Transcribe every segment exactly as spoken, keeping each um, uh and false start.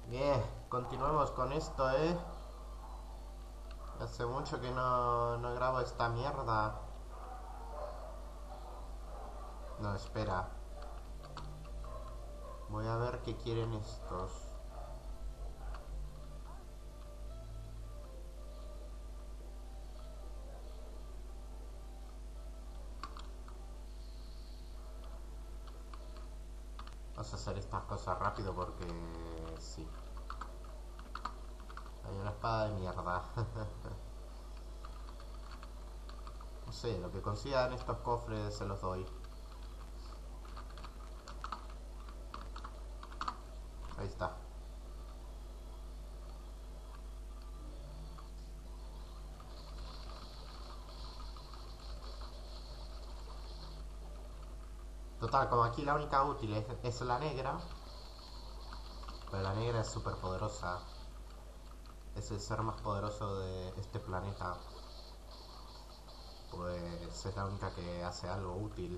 Bien, continuemos con esto, ¿eh? Hace mucho que no, no grabo esta mierda. No, espera. Voy a ver qué quieren estos. Vamos a hacer estas cosas rápido porque... sí. Hay una espada de mierda. No sé, lo que consigan estos cofres se los doy. Ahí está. Total, como aquí la única útil es, es la negra. Pero la negra es súper poderosa. Es el ser más poderoso de este planeta. Pues es la única que hace algo útil.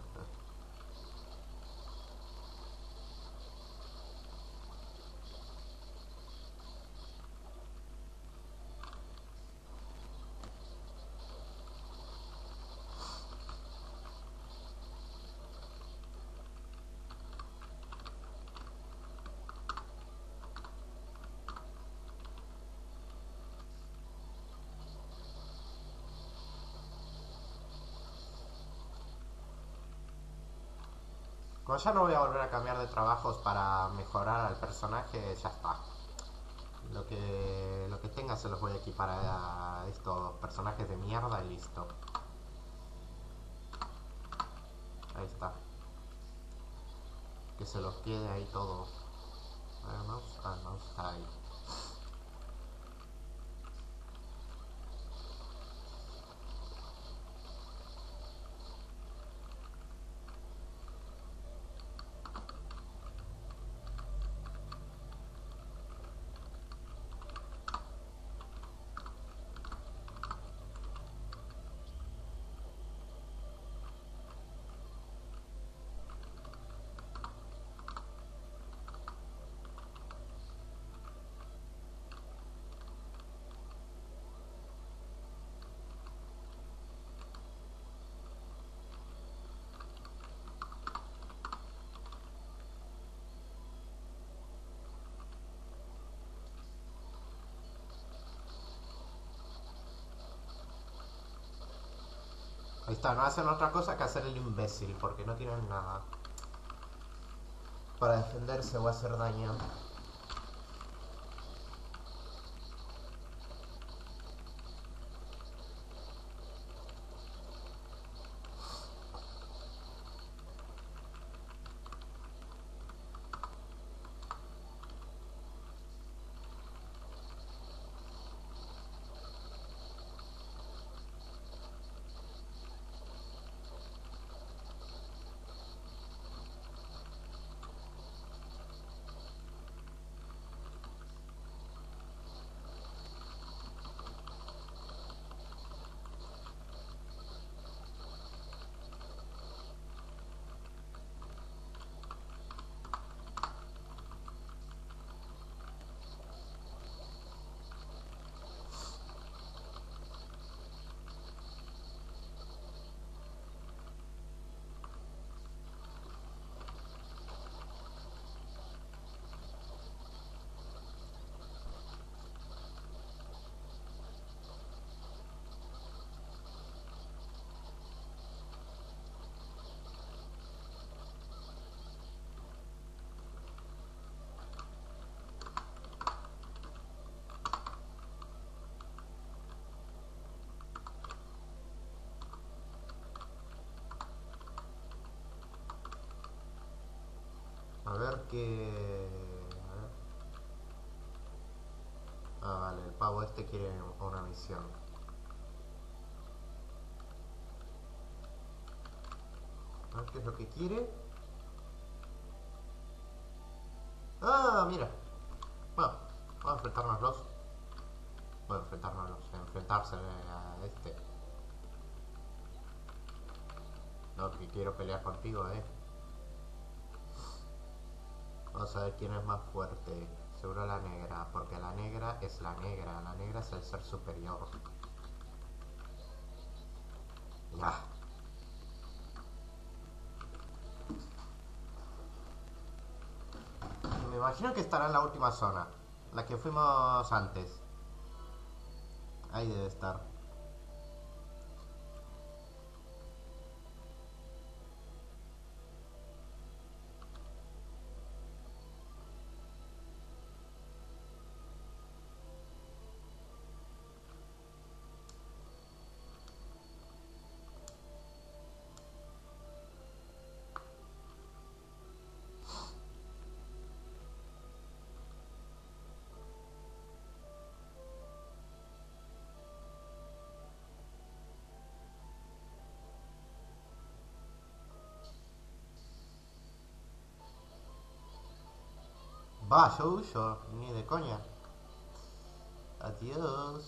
Como ya no voy a volver a cambiar de trabajos para mejorar al personaje, ya está. Lo que, lo que tenga se los voy a equipar a estos personajes de mierda y listo. Ahí está. Que se los quede ahí todo. Vamos, vamos, ahí. Ahí está, no hacen otra cosa que hacer el imbécil, porque no tienen nada para defenderse o hacer daño. A ver qué... a ver. Ah, vale, el pavo este quiere una misión. A ver qué es lo que quiere. Ah, mira. Bueno, vamos a enfrentárnoslos. Bueno, enfrentárnoslos. Enfrentarse a este. No, que quiero pelear contigo, eh. Vamos a ver quién es más fuerte. Seguro la negra, porque la negra es la negra, la negra es el ser superior. Ya. Me imagino que estará en la última zona, la que fuimos antes. Ahí debe estar. Va, yo huyo, ni de coña. Adiós.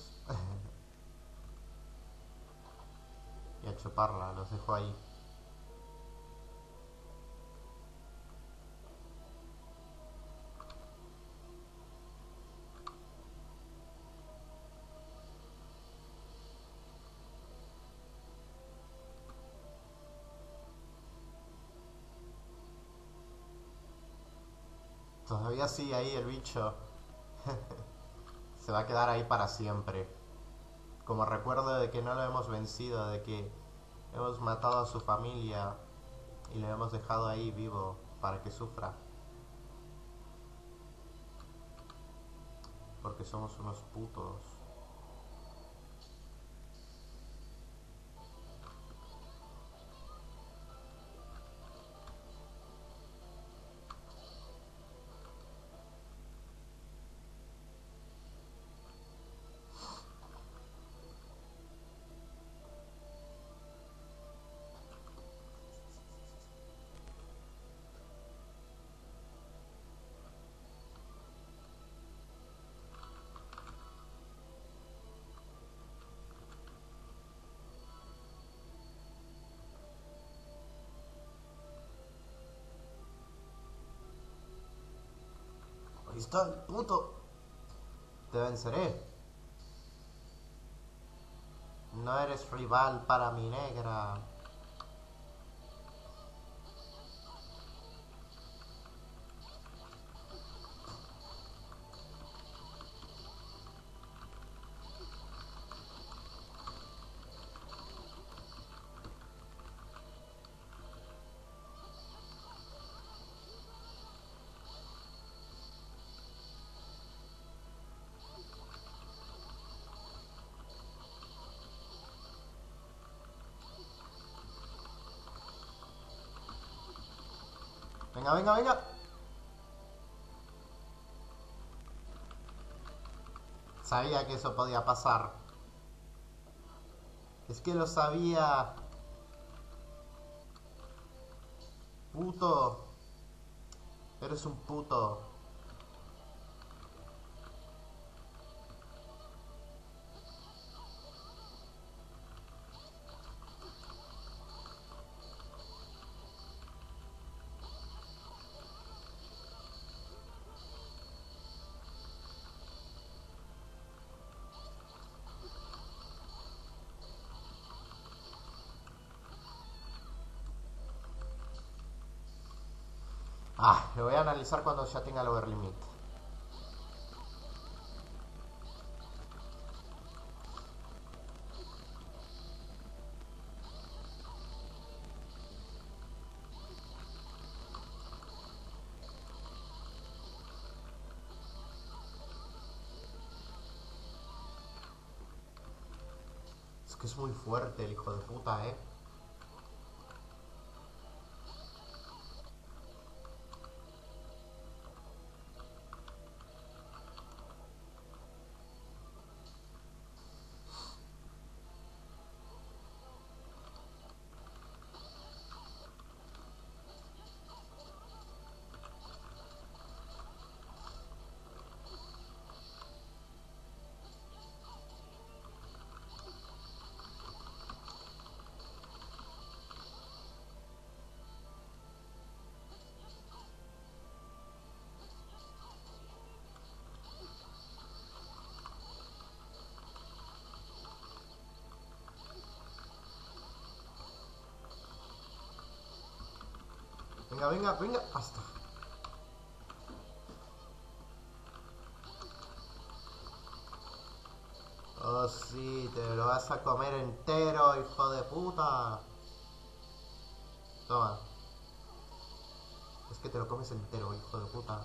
Y a chuparla, los dejo ahí. Todavía sigue ahí el bicho. Se va a quedar ahí para siempre. Como recuerdo de que no lo hemos vencido, de que hemos matado a su familia y lo hemos dejado ahí vivo para que sufra. Porque somos unos putos. Ahí está el puto. Te venceré. No eres rival para mi negra. Venga, venga, venga. Sabía que eso podía pasar. Es que lo sabía. Puto. Eres un puto. Ah, lo voy a analizar cuando ya tenga el over limit. Es que es muy fuerte el hijo de puta, eh. Venga, venga, venga. Hasta. Oh, sí, te lo vas a comer entero, hijo de puta. Toma. Es que te lo comes entero, hijo de puta.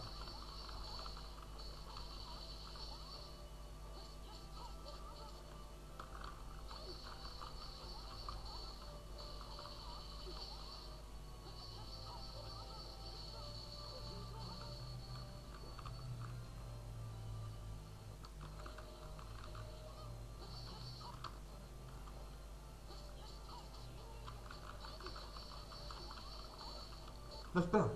No, espera.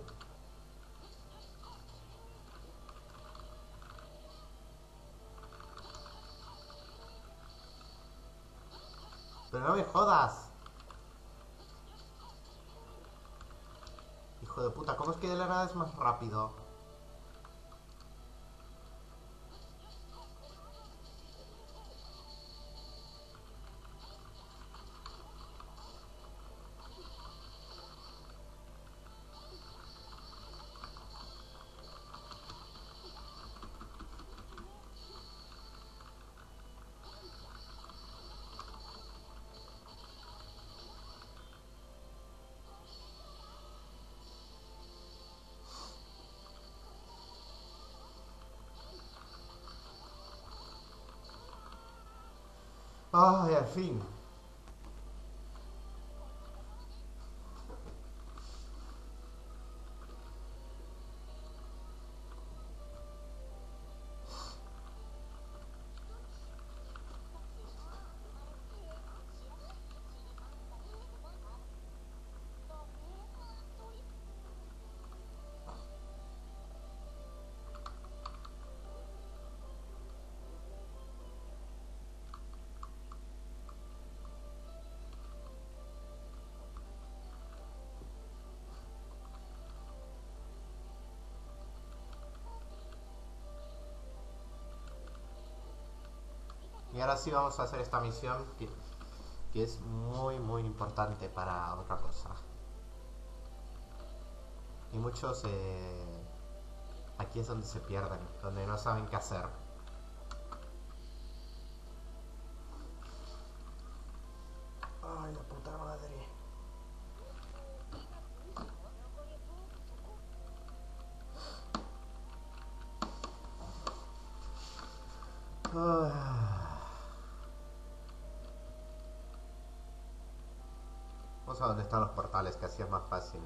Pero no me jodas. Hijo de puta, ¿cómo es que de la nada es más rápido? Ay, al fin. Y ahora sí vamos a hacer esta misión que, que es muy muy importante para otra cosa. Y muchos eh, aquí es donde se pierden, donde no saben qué hacer. Ay, la puta madre. Ah. Vamos a donde están los portales, que así es más fácil.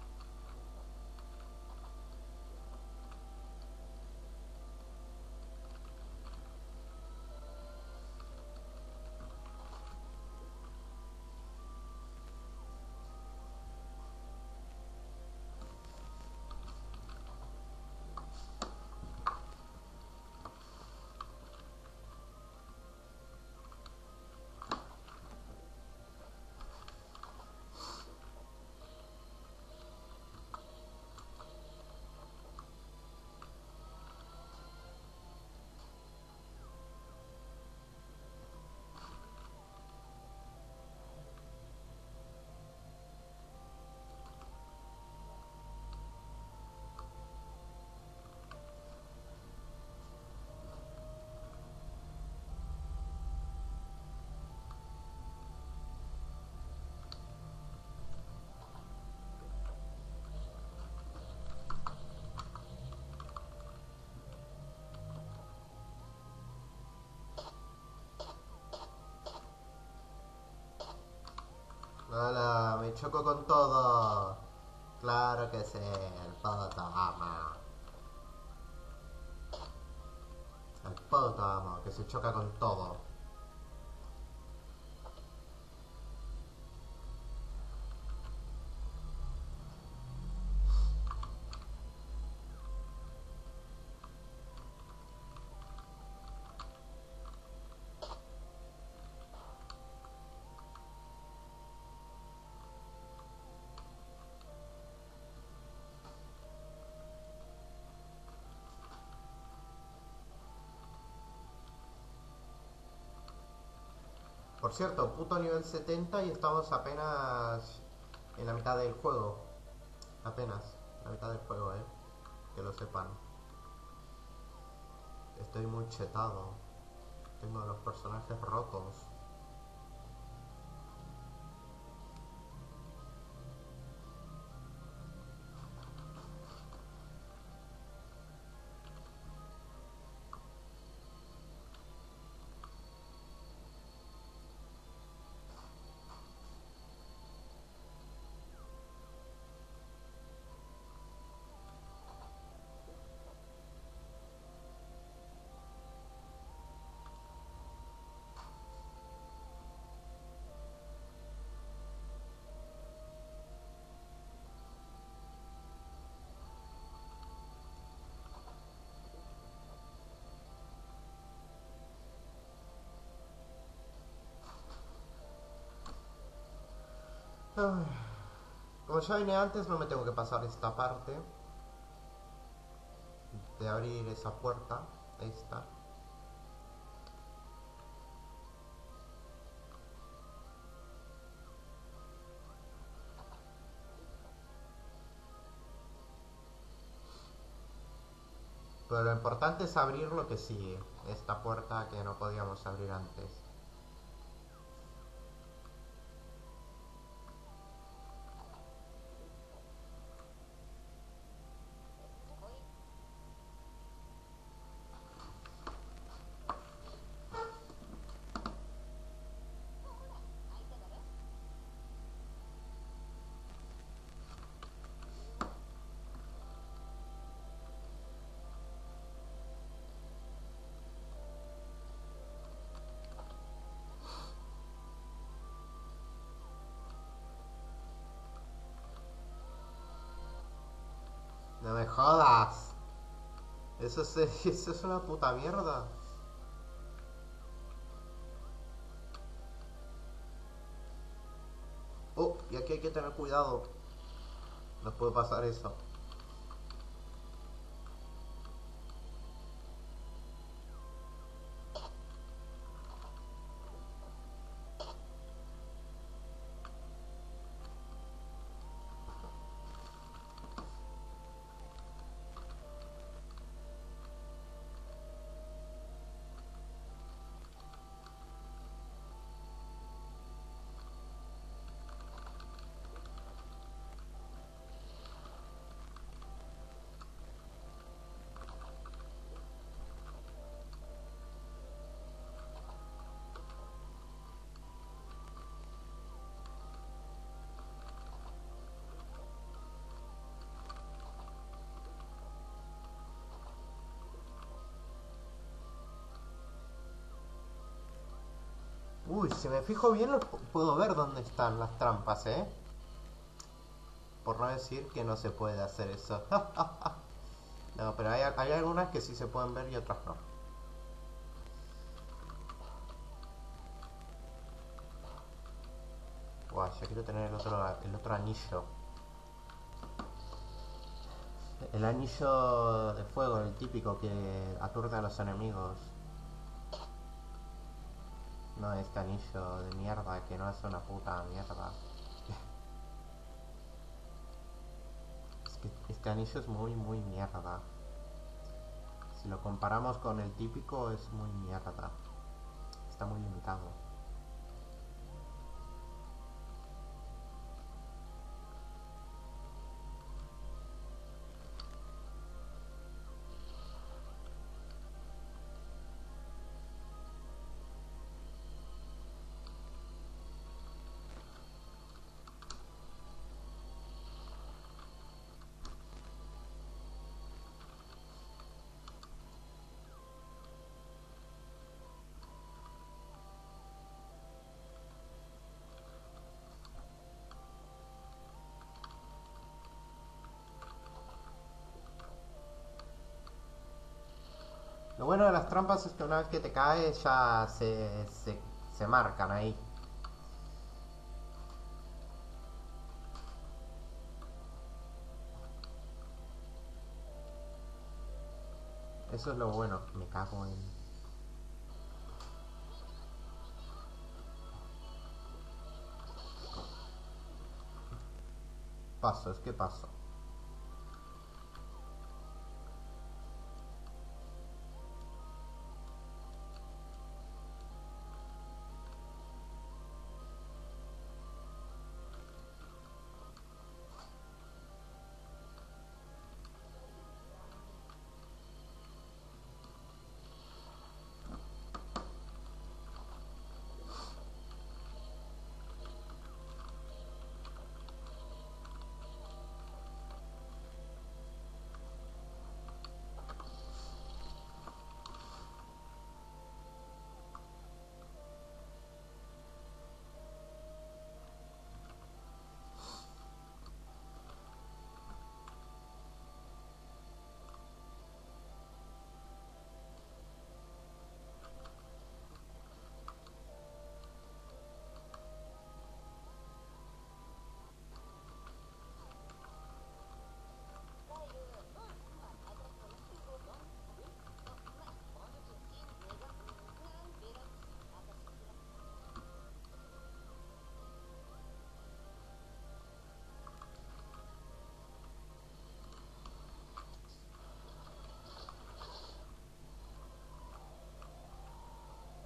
Hola, me choco con todo. Claro que sí, el puto amo. El puto amo, que se choca con todo. Por cierto, puto nivel setenta y estamos apenas en la mitad del juego. Apenas, la mitad del juego, eh. Que lo sepan. Estoy muy chetado. Tengo los personajes rotos. Ay. Como ya vine antes, no me tengo que pasar esta parte de abrir esa puerta. Ahí está. Pero lo importante es abrir lo que sigue. Esta puerta que no podíamos abrir antes. No me jodas. Eso es, eso es una puta mierda. Oh, y aquí hay que tener cuidado. No puede pasar eso. Uy, si me fijo bien, lo puedo ver dónde están las trampas, ¿eh? Por no decir que no se puede hacer eso. No, pero hay, hay algunas que sí se pueden ver y otras no. Buah, ya quiero tener el otro, el otro anillo. El anillo de fuego, el típico que aturde a los enemigos. No este anillo de mierda que no es una puta mierda. Es que este anillo es muy, muy mierda. Si lo comparamos con el típico es muy mierda. Está muy limitado. Lo bueno de las trampas es que una vez que te caes ya se, se, se marcan ahí. Eso es lo bueno. Me cago en... Paso, es que paso.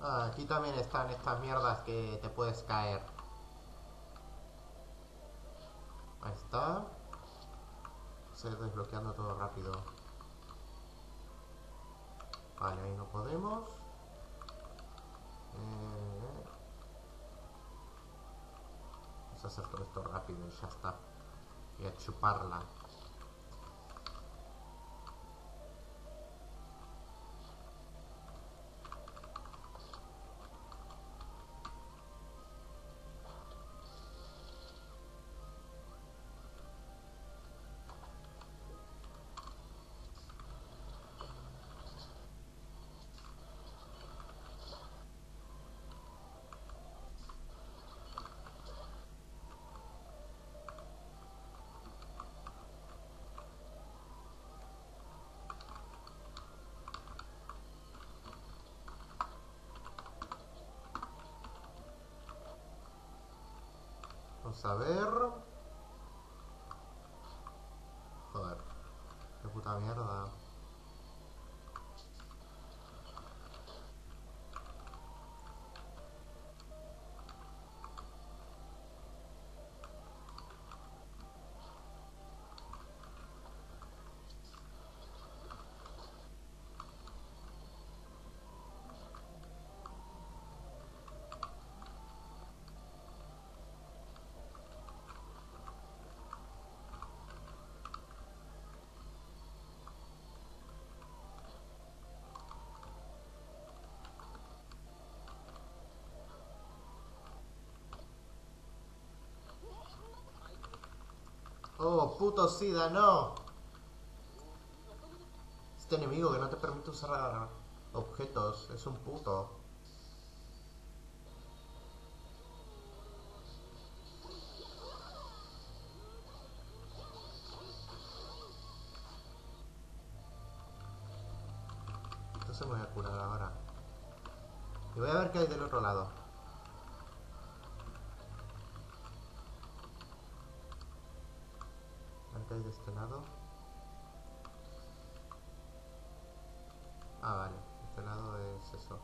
Ah, aquí también están estas mierdas que te puedes caer. Ahí está. Se va desbloqueando todo rápido. Vale, ahí no podemos. Eh... Vamos a hacer todo esto rápido y ya está. Y a chuparla. Vamos a ver. Joder. Qué puta mierda. Oh, puto SIDA, no. Este enemigo que no te permite usar objetos es un puto. Entonces me voy a curar ahora. Y voy a ver qué hay del otro lado. A ver qué hay de este lado. Ah, vale. Este lado es eso.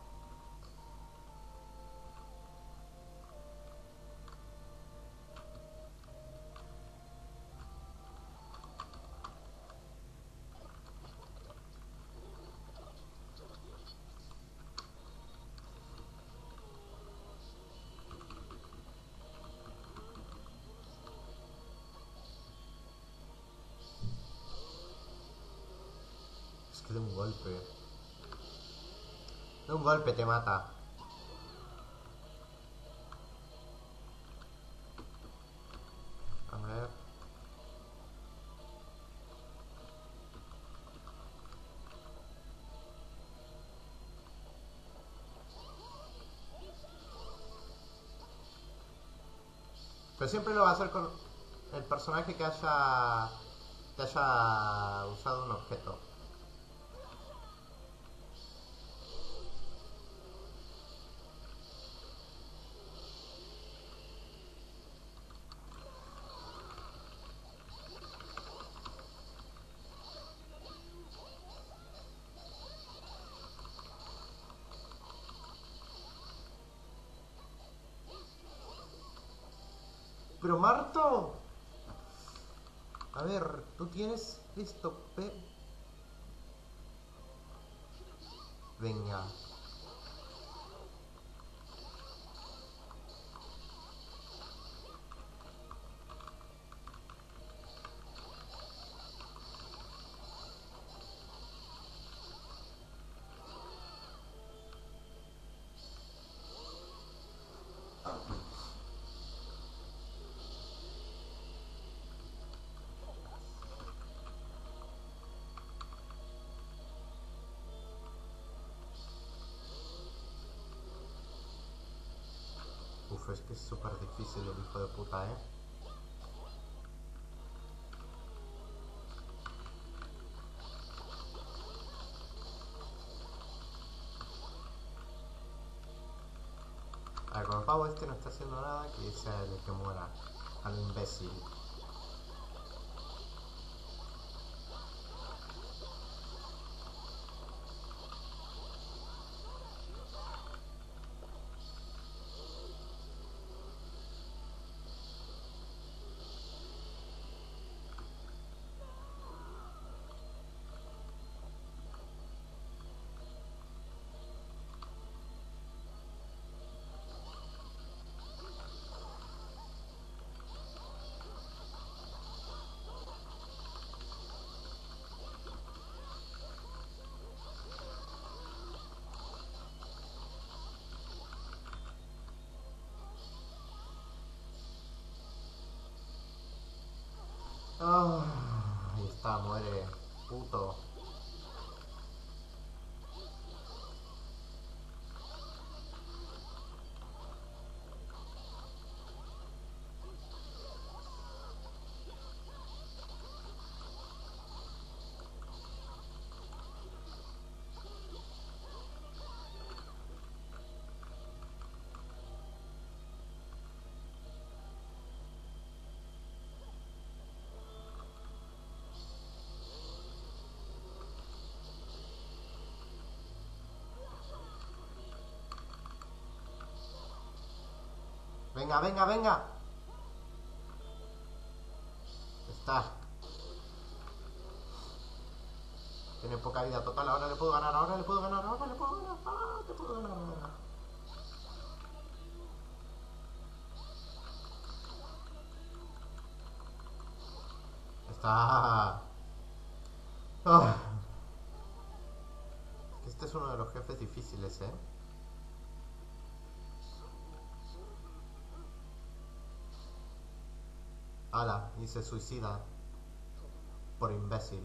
Es que de un golpe. De un golpe te mata. A ver. Pero siempre lo va a hacer con el personaje que haya que haya usado un objeto. Pero Marto, a ver, tú tienes listo, pe... Venga. Uf, es que es súper difícil el hijo de puta, ¿eh? A ver, con el pavo este no está haciendo nada, que sea el que muera. Al imbécil. Venga, venga, venga. Está. Tiene poca vida total. Ahora le puedo ganar, ahora le puedo ganar, ahora le puedo ganar. Ah, te puedo ganar, ahora. Está. Oh. Este es uno de los jefes difíciles, ¿eh? Ala, y se suicida. Por imbécil.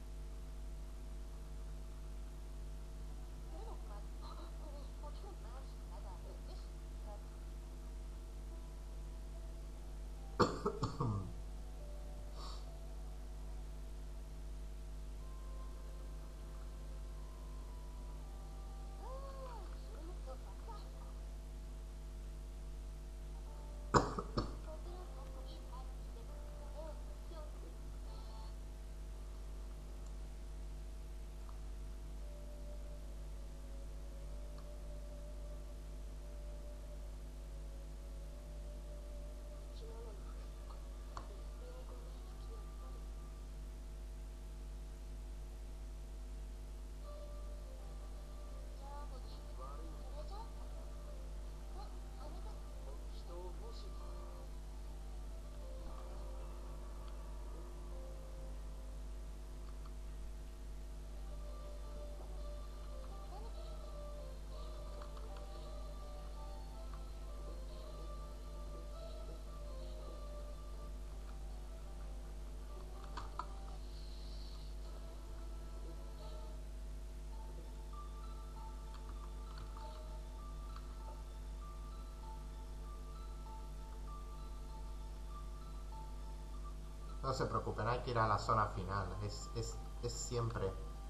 No se preocupen, hay que ir a la zona final. Es, es, es siempre.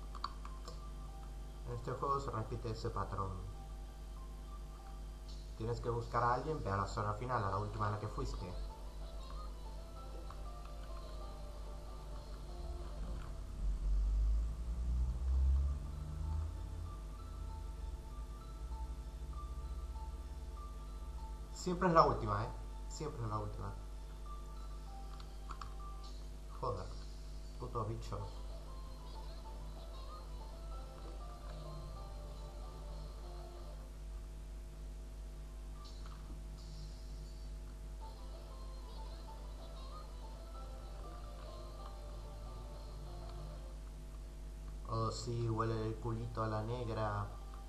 En este juego se repite ese patrón. Tienes que buscar a alguien, ve a la zona final, a la última en la que fuiste. Siempre es la última, ¿eh? Siempre es la última. Joder, puto bicho. Oh sí, huele el culito a la negra.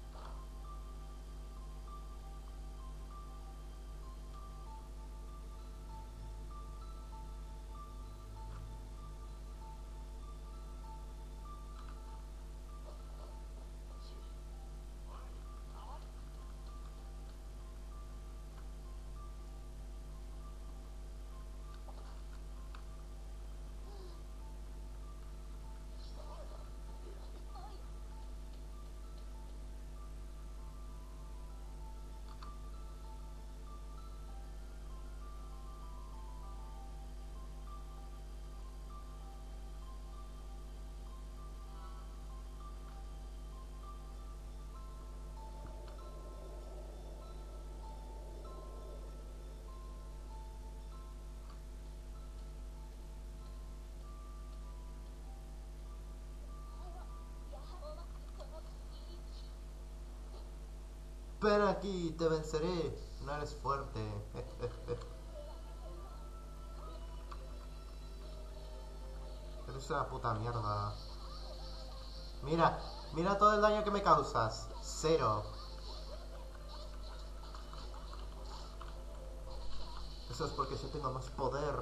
Ven aquí, te venceré. No eres fuerte. Eres una puta mierda. Mira, mira todo el daño que me causas. Cero. Eso es porque yo tengo más poder.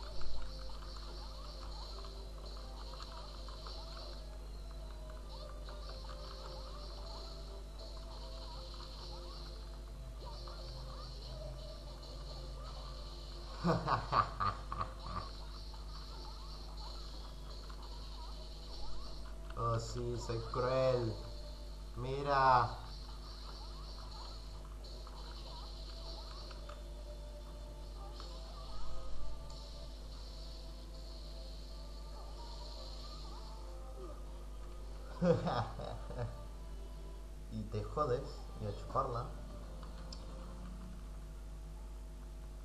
Oh sí, soy cruel. Mira. Y te jodes y a chuparla.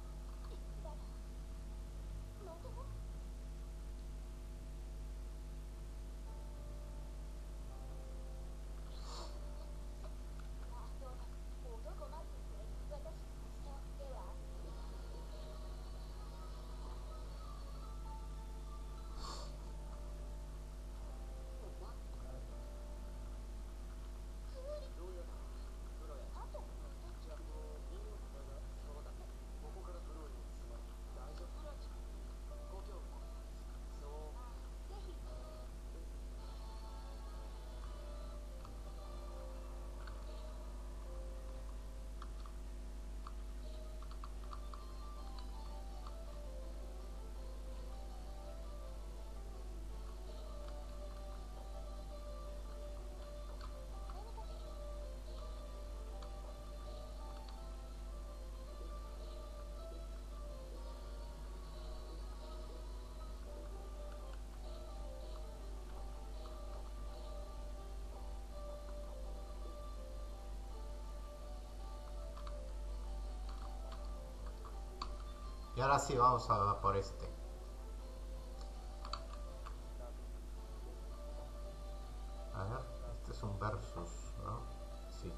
Y ahora sí, vamos a por este. A ver, este es un versus, ¿no? Sí.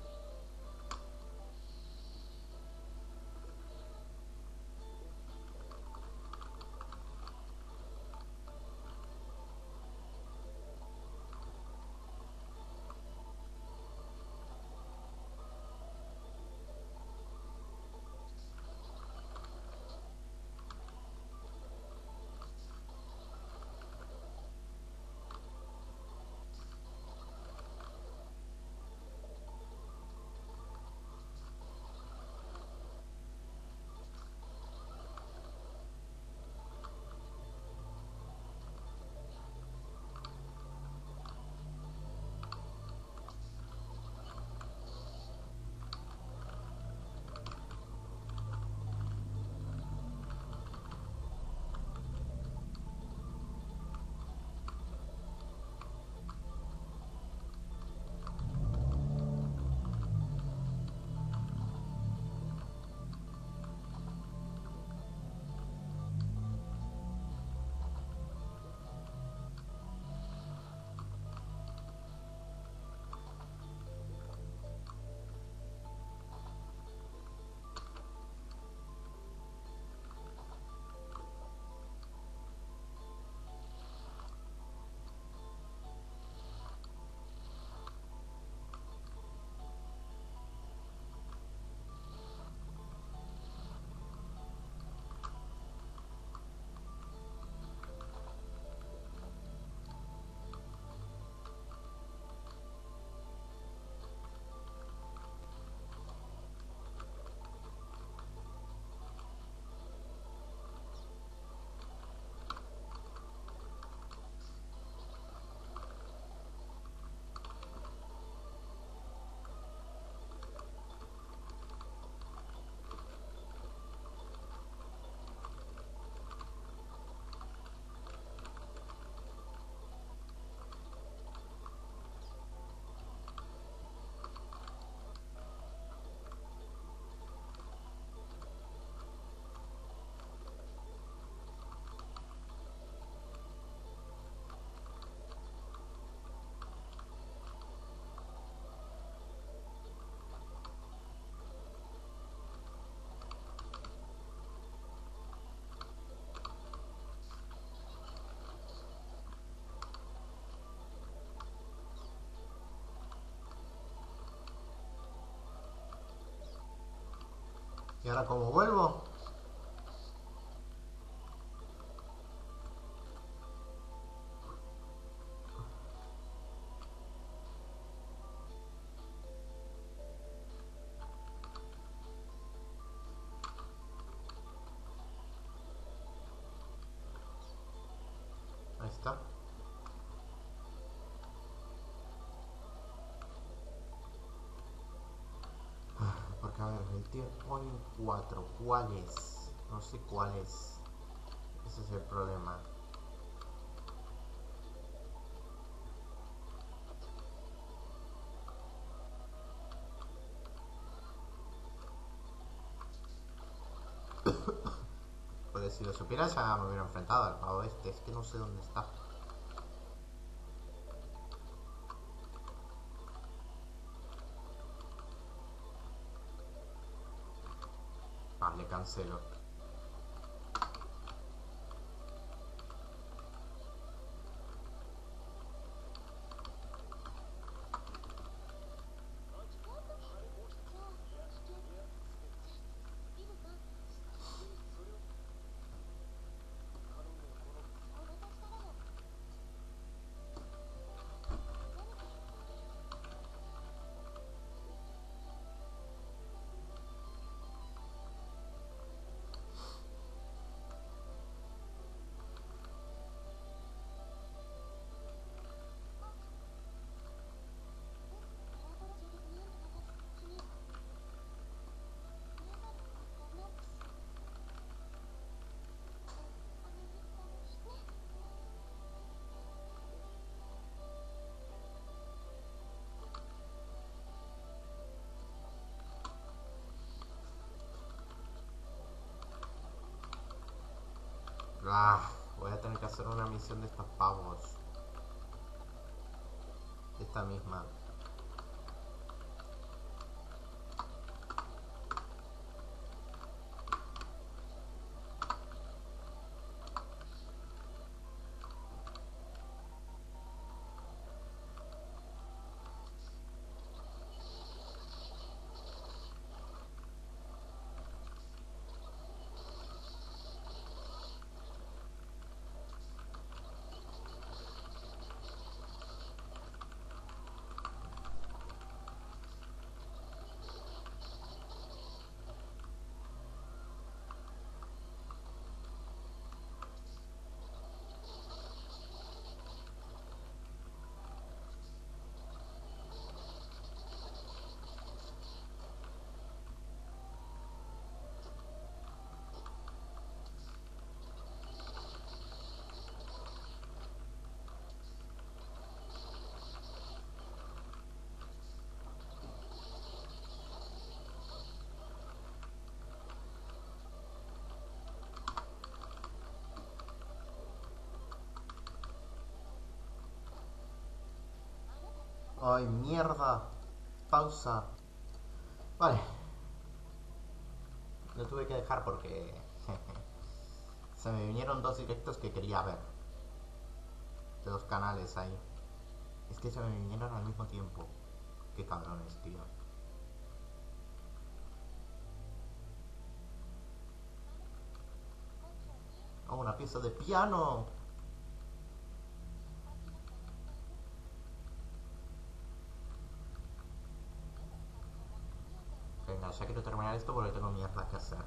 Y ahora como vuelvo, ahí está. Porque a ver, el tier point cuatro, ¿cuál es? No sé cuál es. Ese es el problema. Pues si lo supiera ya me hubiera enfrentado al pavo este. Es que no sé dónde está. Ah, le cancelo. Ah, voy a tener que hacer una misión de estos pavos. Esta misma. Ay, mierda. Pausa. Vale. Lo tuve que dejar porque se me vinieron dos directos que quería ver. De dos canales ahí. Es que se me vinieron al mismo tiempo. Qué cabrones, tío. Oh, una pieza de piano. Venga, ya quiero terminar esto porque tengo mierda que hacer.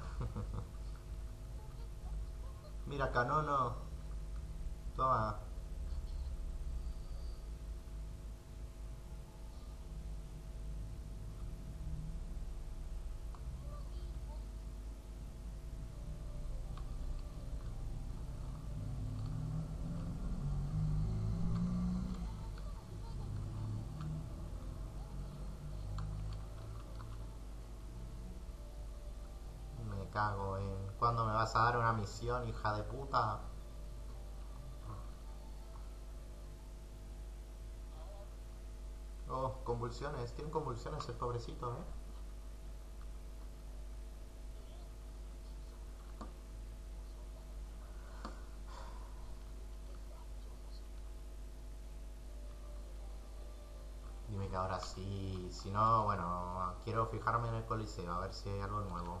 Mira, Canono. Toma. Me cago en... ¿Cuándo me vas a dar una misión, hija de puta? Oh, convulsiones. Tiene convulsiones el pobrecito, ¿eh? Dime que ahora sí. Si no, bueno, quiero fijarme en el Coliseo a ver si hay algo nuevo.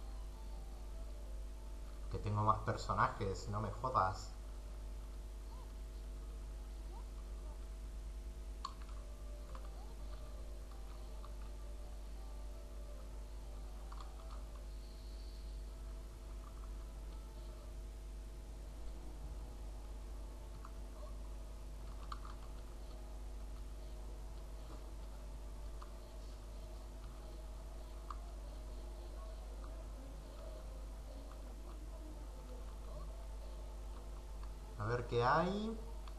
Que tengo más personajes, no me jodas. A ver qué hay.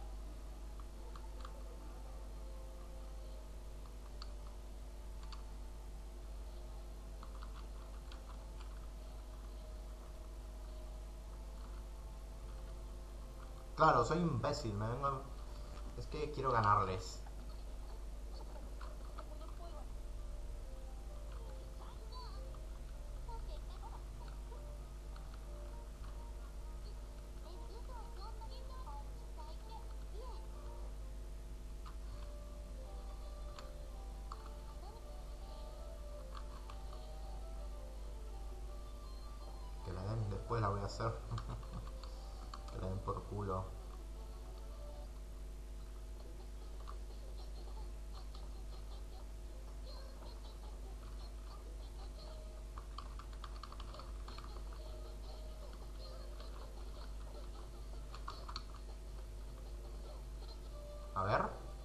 Claro, soy imbécil, me vengo... Es que quiero ganarles. Que le den, después la voy a hacer. Que le den por culo. A ver.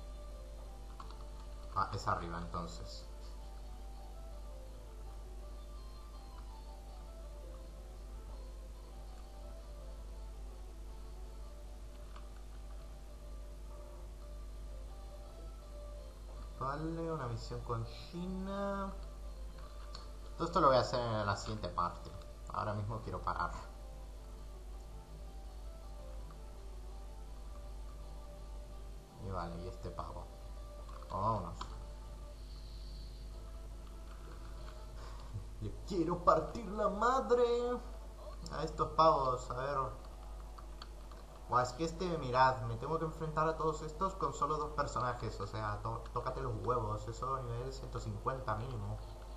Ah, es arriba entonces. Vale, una misión con China. Todo esto lo voy a hacer en la siguiente parte. Ahora mismo quiero parar. Y vale, y este pavo. Oh, vámonos. Le quiero partir la madre a estos pavos, a ver. Buah, es que este, mirad, me tengo que enfrentar a todos estos con solo dos personajes. O sea, to tócate los huevos, eso a nivel ciento cincuenta mínimo.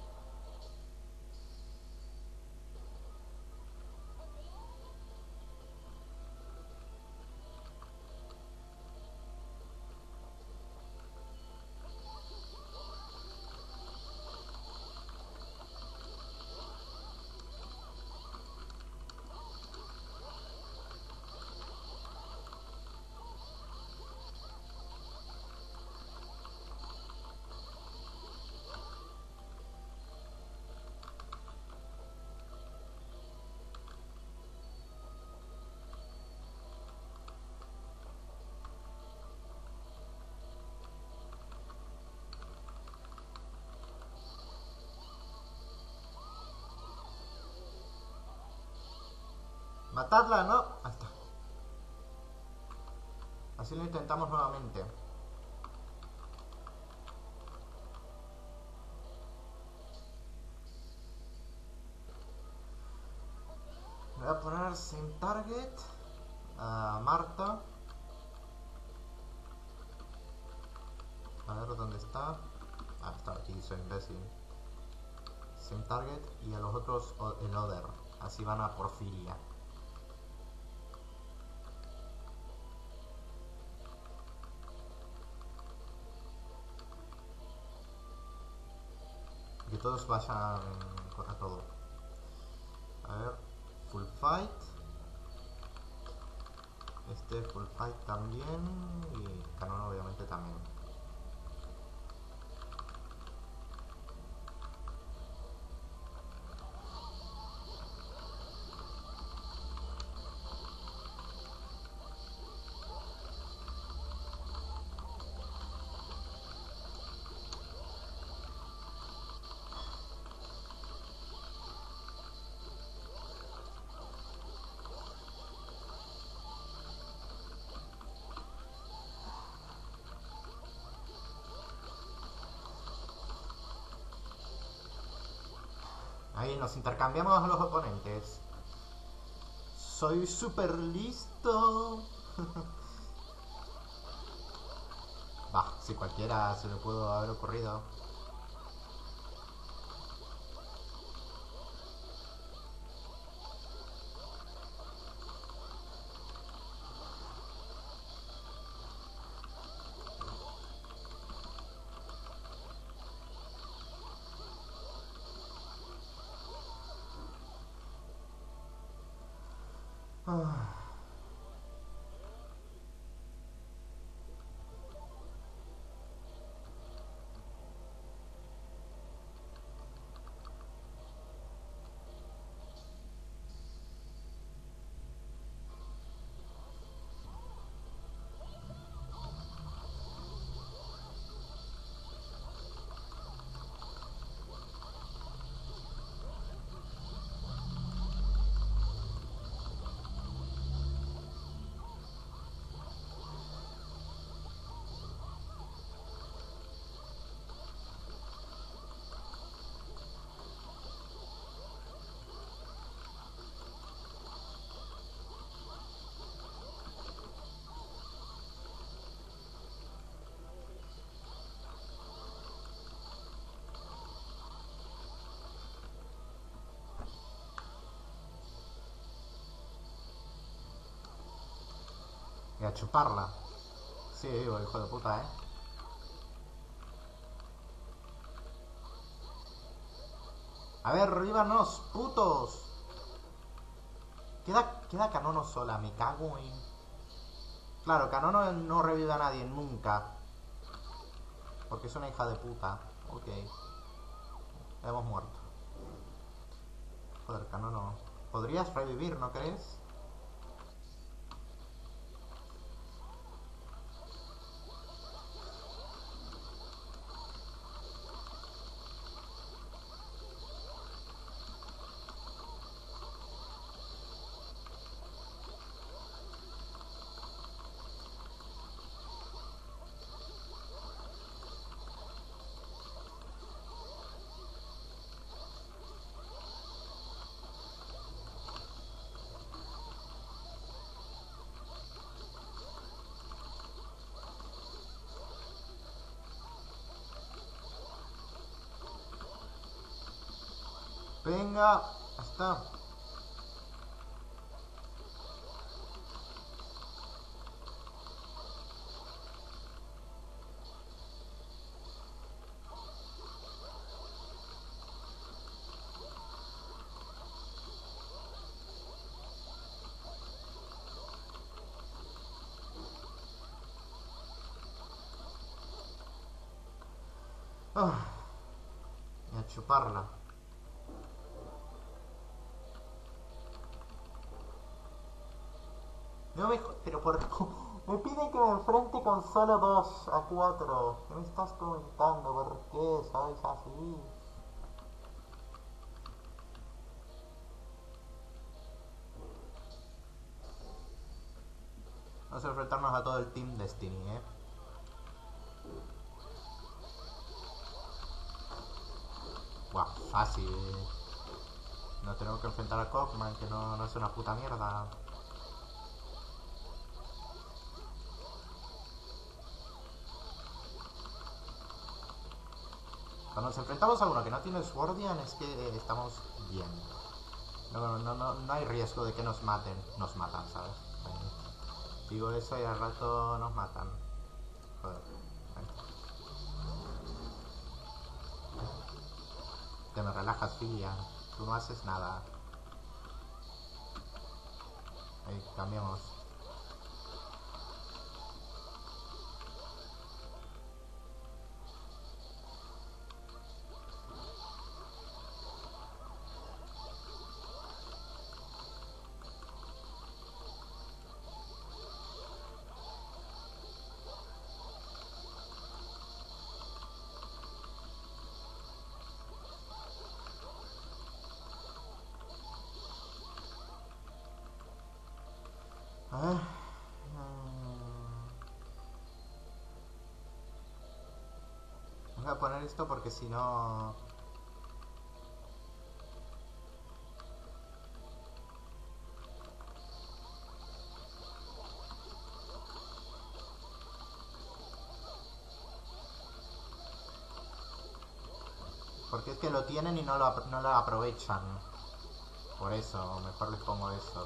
Matadla, ¿no? Ahí está. Así lo intentamos nuevamente. Voy a poner sin target a Marta. A ver dónde está. Ah, está aquí, soy imbécil. Sin target y a los otros el other. Así van a Porfiria. Que todos vayan a todo. A ver, full fight. Este full fight también. Y canon obviamente también. Ahí nos intercambiamos a los oponentes. Soy súper listo. Bah, si cualquiera se le pudo haber ocurrido. Ah. Y a chuparla. Sí, digo, hijo de puta, eh. A ver, ríbanos, putos. Queda, queda Canono sola, me cago en... Claro, Canono no revive a nadie, nunca. Porque es una hija de puta. Ok. La hemos muerto. Joder, Canono. Podrías revivir, ¿no crees? Venga, hasta. Ah, y a chuparla. No me... jo- Pero por... Me piden que me enfrente con solo dos a cuatro. ¿Qué me estás comentando? ¿Por qué sois así? Vamos a enfrentarnos a todo el Team Destiny, ¿eh? Buah, fácil. No tenemos que enfrentar a Cockman, que no, no es una puta mierda. Cuando nos enfrentamos a uno que no tiene Swordian es que estamos bien. No, no, no, no hay riesgo de que nos maten. Nos matan, ¿sabes? Digo eso y al rato nos matan. Joder. Te me relajas, filia. Tú no haces nada. Ahí, cambiamos. Ah, voy a poner esto porque si no... Porque es que lo tienen y no lo, no lo aprovechan. Por eso, mejor les pongo eso.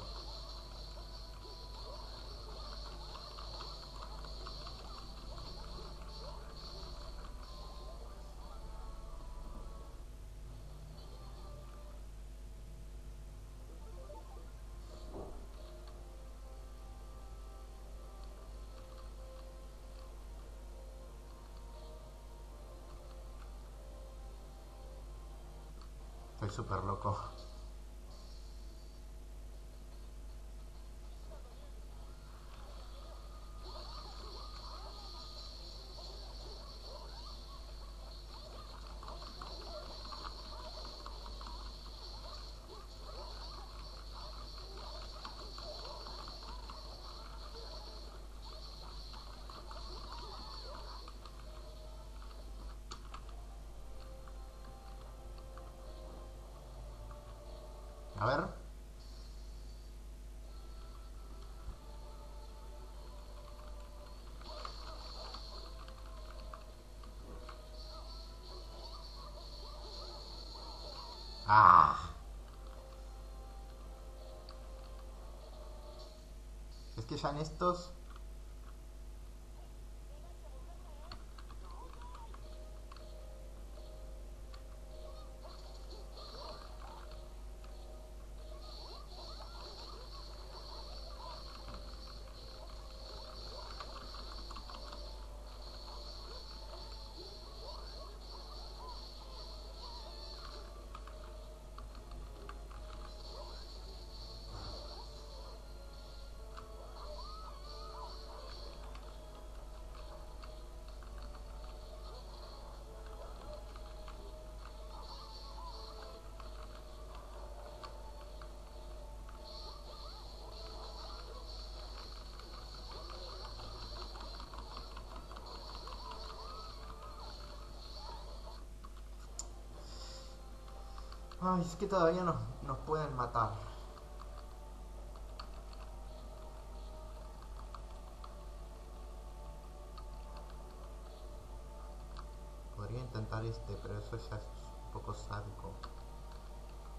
Estoy súper loco. A ver. Ah. Es que ya en estos... Ay, es que todavía nos, nos pueden matar. Podría intentar este, pero eso ya es un poco sádico.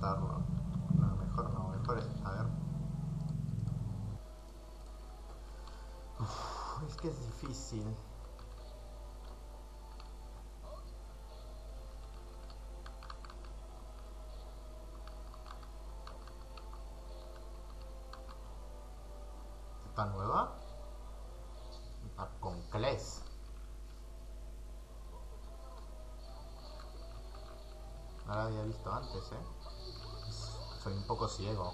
intentarlo. No, mejor no, mejor es... A ver. Uf, es que es difícil. ¿Esta nueva? Ah, con Kles. No la había visto antes, eh. Soy un poco ciego.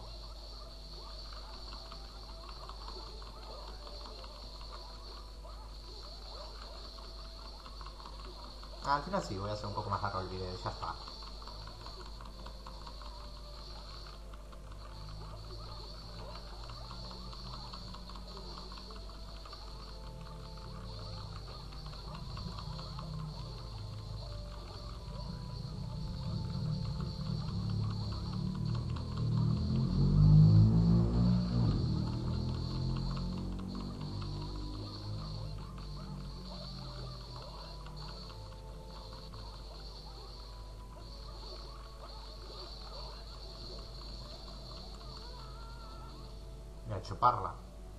Ah, al final sí, voy a hacer un poco más largo el video, ya está. Voy a chuparla.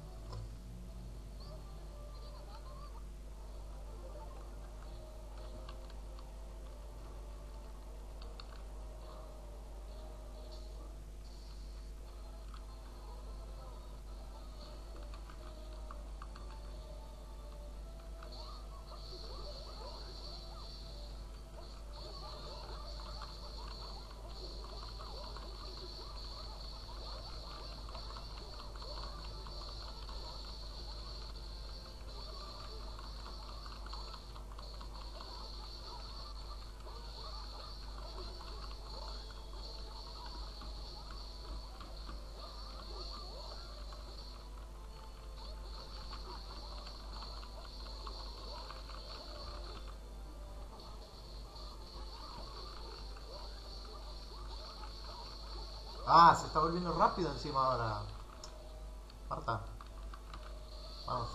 Ah, se está volviendo rápido encima ahora. Marta, vamos.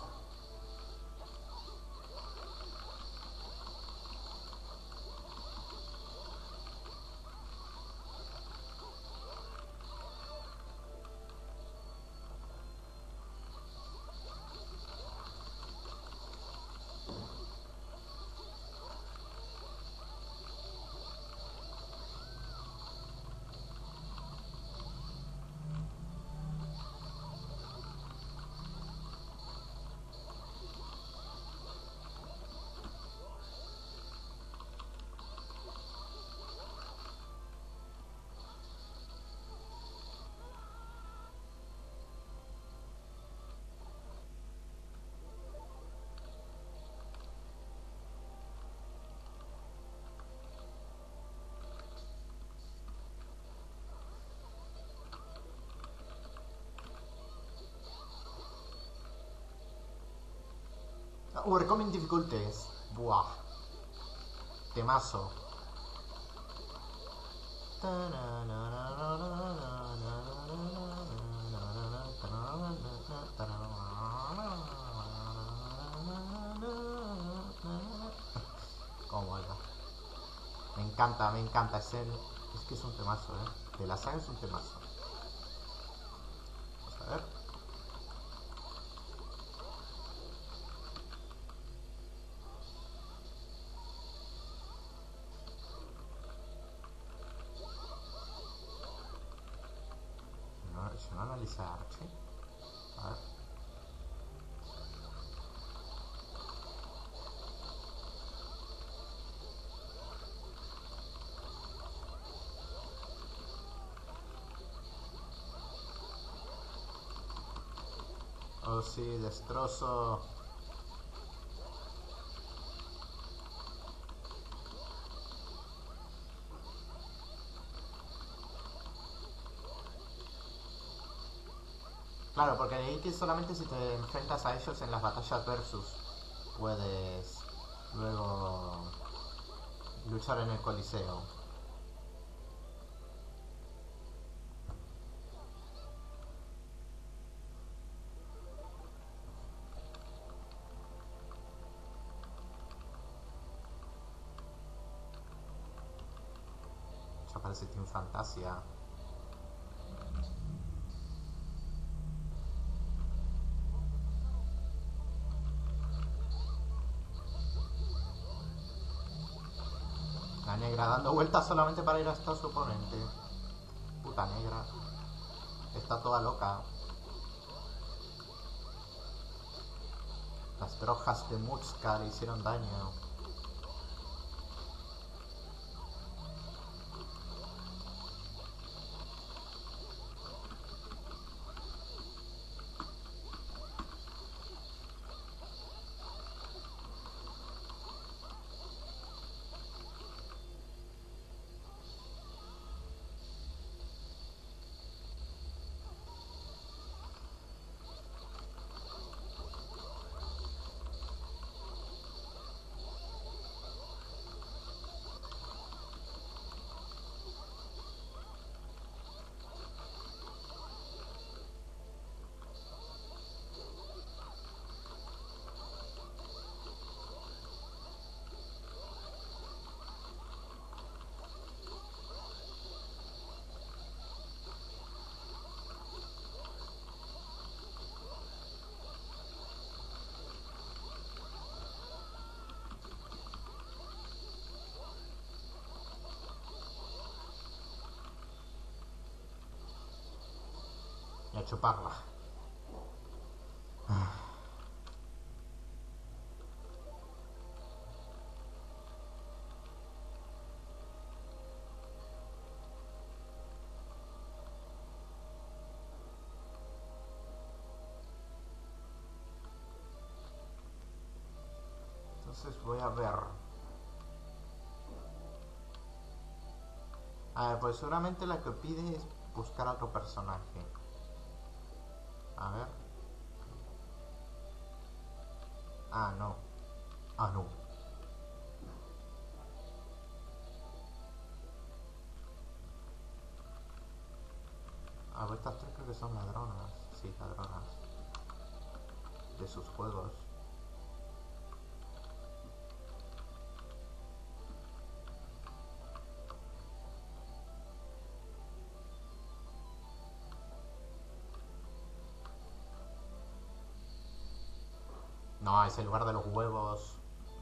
Overcoming difficulties. Buah. Temazo. Cómo mola. Me encanta, me encanta. Es, el, es que es un temazo, eh. De la saga es un temazo. Vamos a ver. No analizar, ¿sí? A ver. Oh sí, destrozo. Claro, porque leí que solamente si te enfrentas a ellos en las batallas versus puedes luego luchar en el Coliseo. Ya aparece Team Fantasia. dando vueltas solamente para ir hasta su oponente. Puta negra. Está toda loca. Las drogas de Mutska le hicieron daño. Y a chuparla. Entonces voy a ver. A ver, pues seguramente la que pide es buscar a otro personaje. A ver. Ah, no. Ah, no. A ver, estas tres creo que son ladronas. Sí, ladronas. De sus juegos. No, es el lugar de los huevos.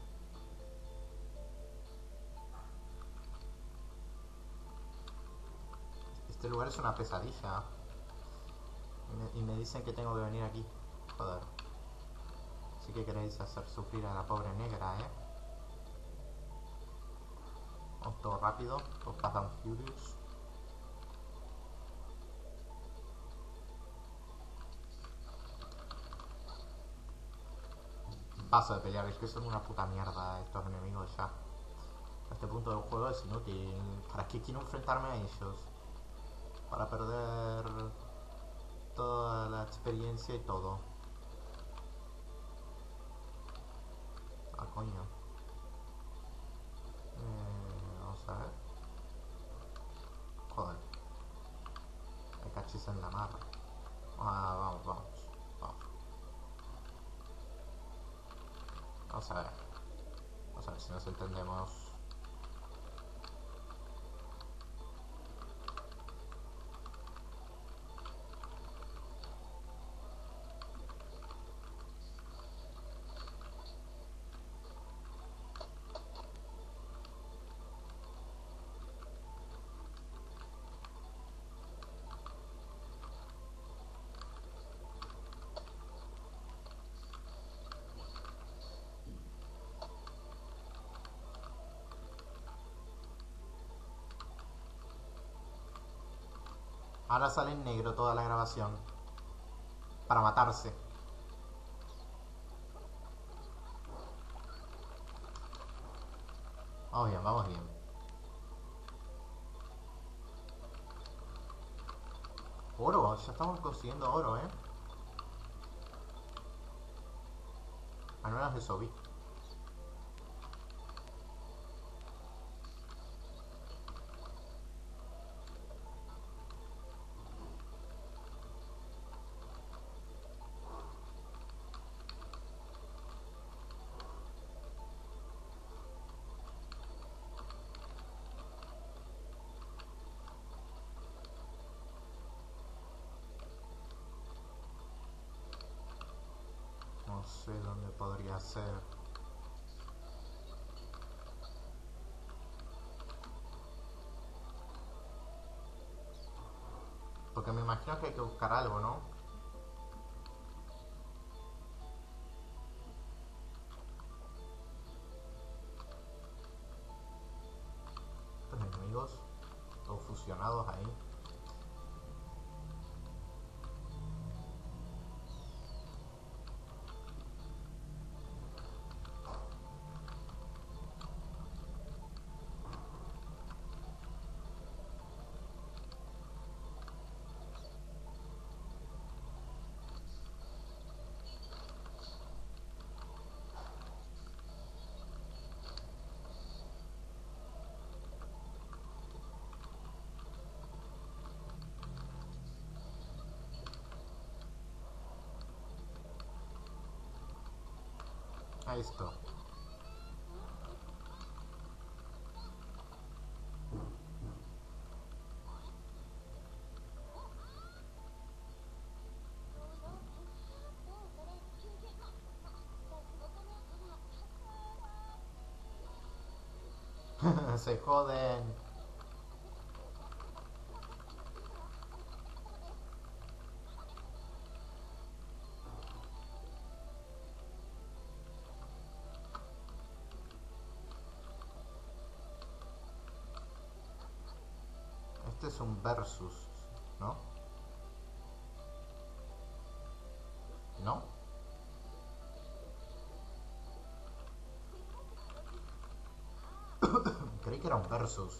Este lugar es una pesadilla. Y me, y me dicen que tengo que venir aquí. Joder. Así que queréis hacer sufrir a la pobre negra, ¿eh? Vamos todo rápido. Todo Fast and Furious. Paso de pelear, es que son una puta mierda estos enemigos ya. A este punto del juego es inútil. ¿Para qué quiero enfrentarme a ellos? Para perder toda la experiencia y todo. Ah, coño. Eh, vamos a ver. Joder. Hay cachis en la mar. Ah, vamos, vamos. Vamos. Vamos a ver. Vamos a ver si nos entendemos. Ahora sale en negro toda la grabación. Para matarse. Vamos bien, vamos bien. Oro, ya estamos consiguiendo oro, ¿eh? Al menos eso vi. No sé dónde podría ser. Porque me imagino que hay que buscar algo, ¿no? Estos enemigos, todos fusionados ahí. Ahí está. Se joden. Este es un versus, ¿no? ¿No? Creí que era un versus.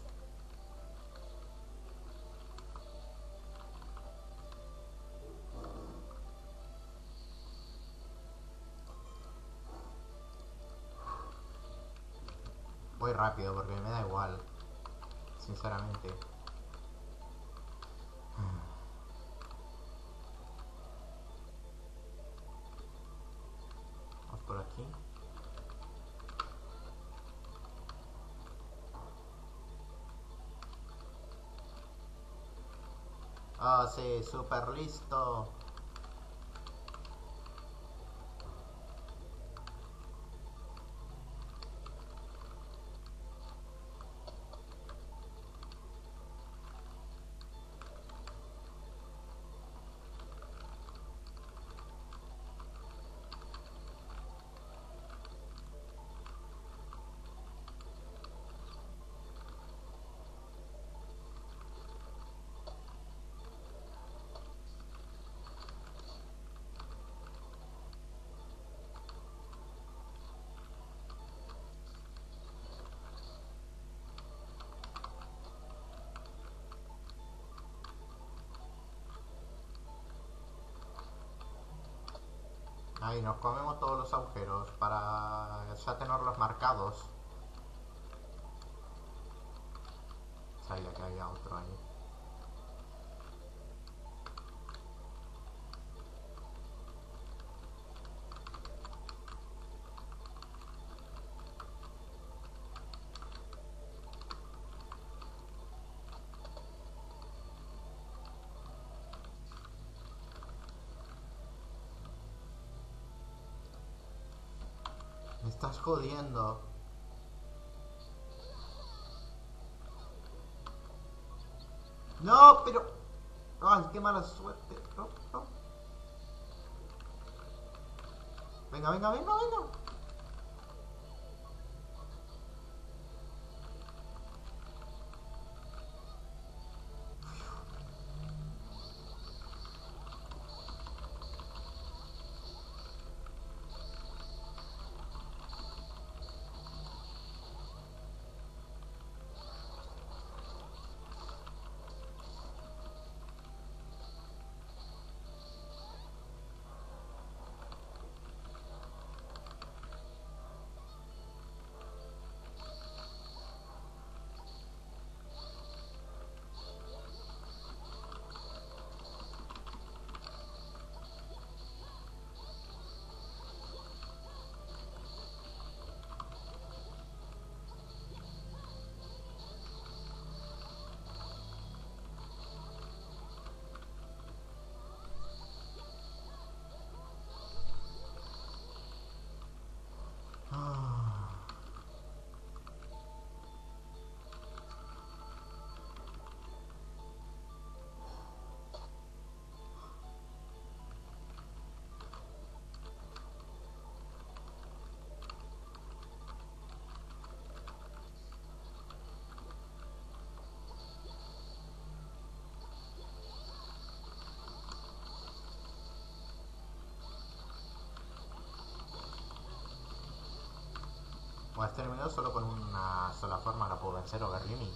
Voy rápido porque me da igual, sinceramente. Vamos por aquí. Ah, sí, súper listo. Ahí nos comemos todos los agujeros para ya tenerlos marcados. Sabía que había otro ahí. Me estás jodiendo. No, pero... Ay, qué mala suerte. No, no. Venga, venga, venga, venga. O a este enemigo solo con una sola forma la puedo vencer, Overlimit.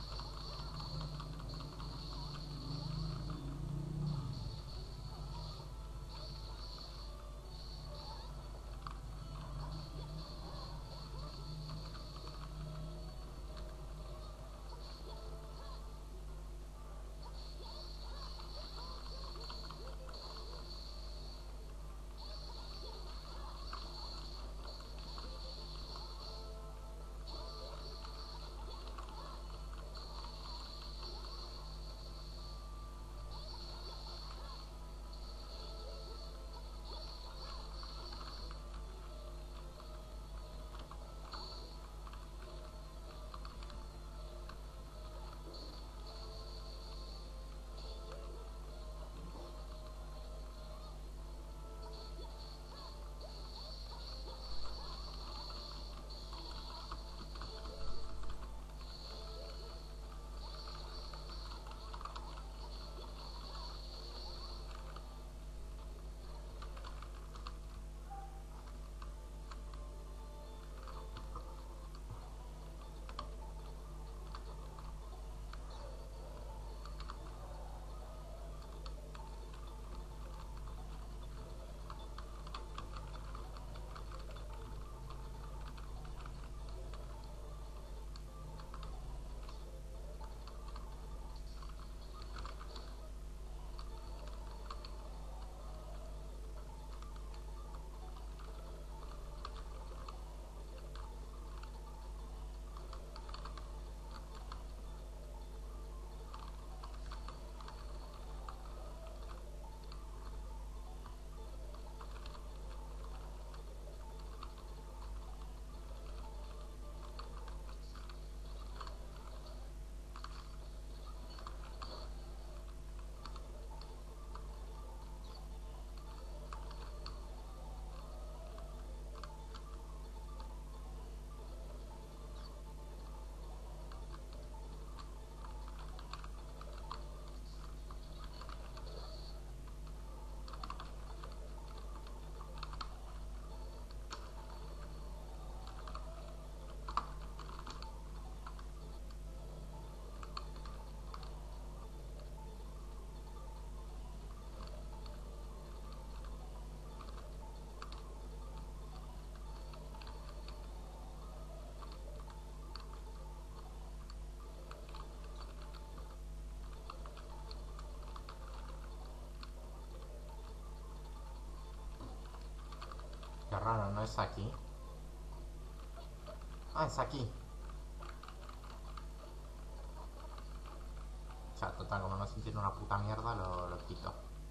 Qué raro, ¿no es aquí? Ah, es aquí. O sea, total, como no se entiende una puta mierda, lo, lo quito.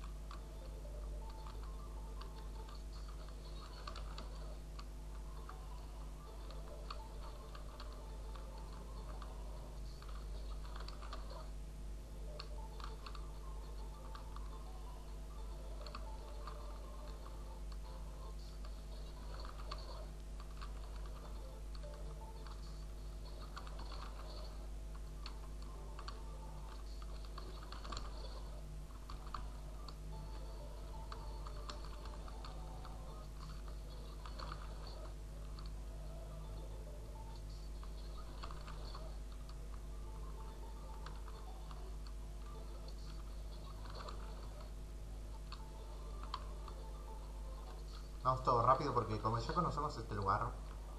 Vamos todo rápido porque como ya conocemos este lugar.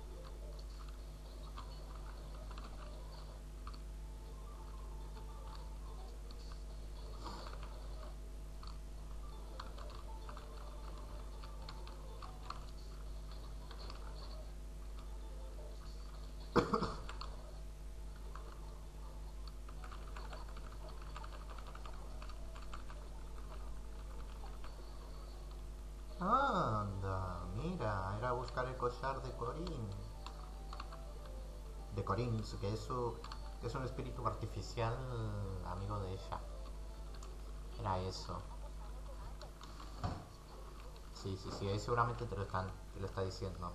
Anda, mira, era buscar el collar de Corín. De Corín, que es, su, que es un espíritu artificial amigo de ella. Era eso. Sí, sí, sí, ahí seguramente te lo, están, te lo está diciendo.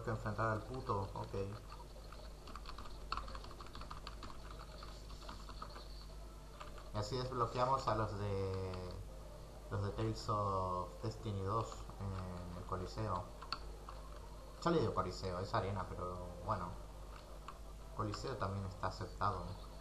que enfrentar al puto, ok. Y así desbloqueamos a los de los de Tales of Destiny dos en el Coliseo. Yo le digo Coliseo, es arena, pero bueno, Coliseo también está aceptado.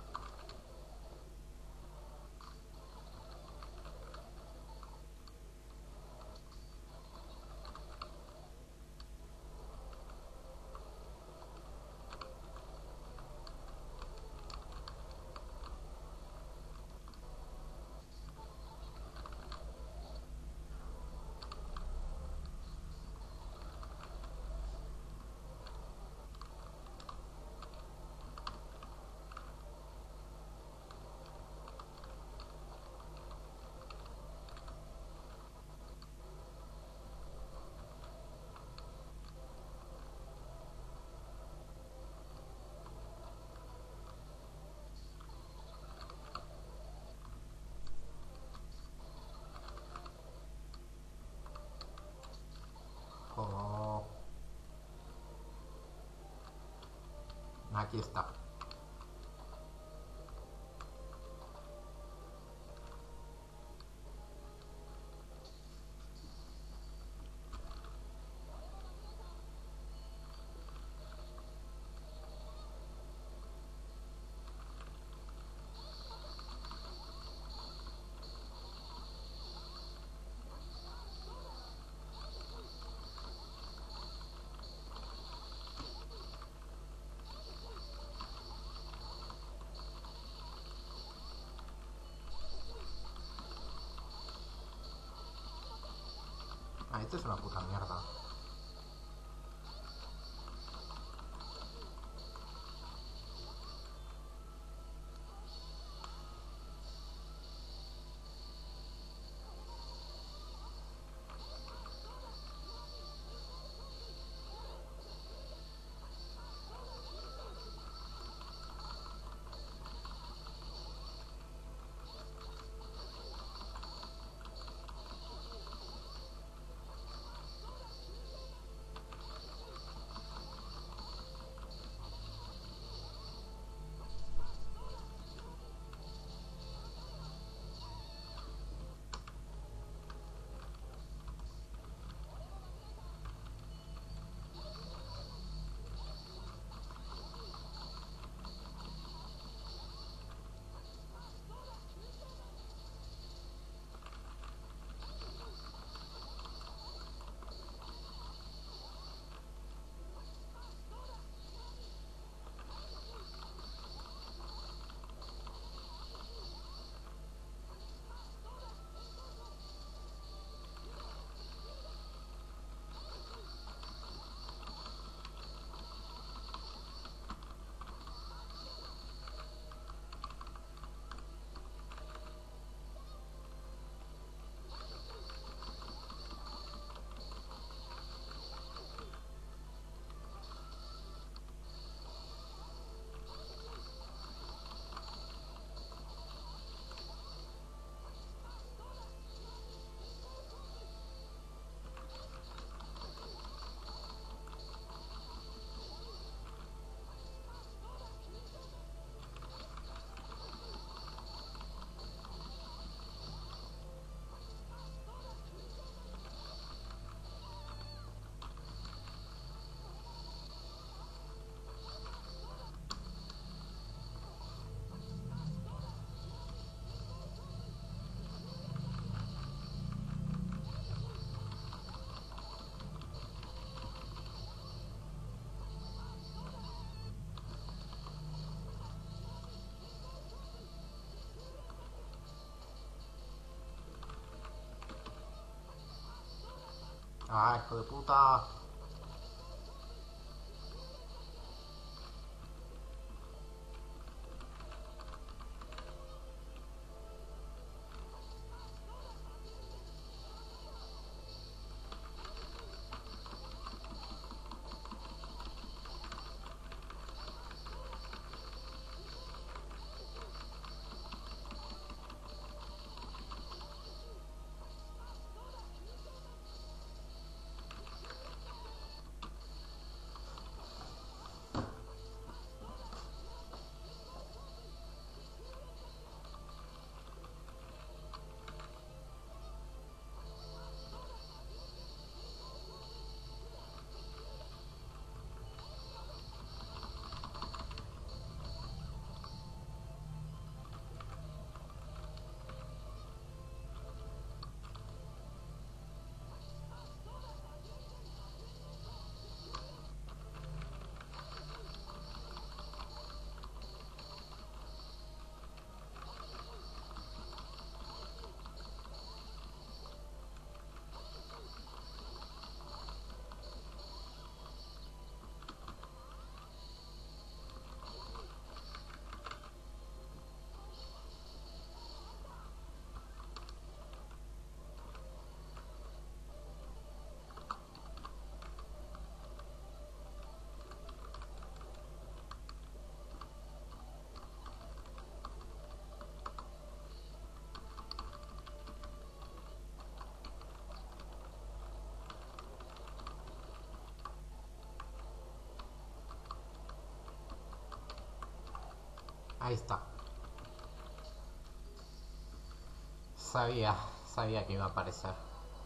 Como... Aquí está. Ah, esto es una puta mierda. Ah, hijo de puta. Ahí está. Sabía, sabía que iba a aparecer.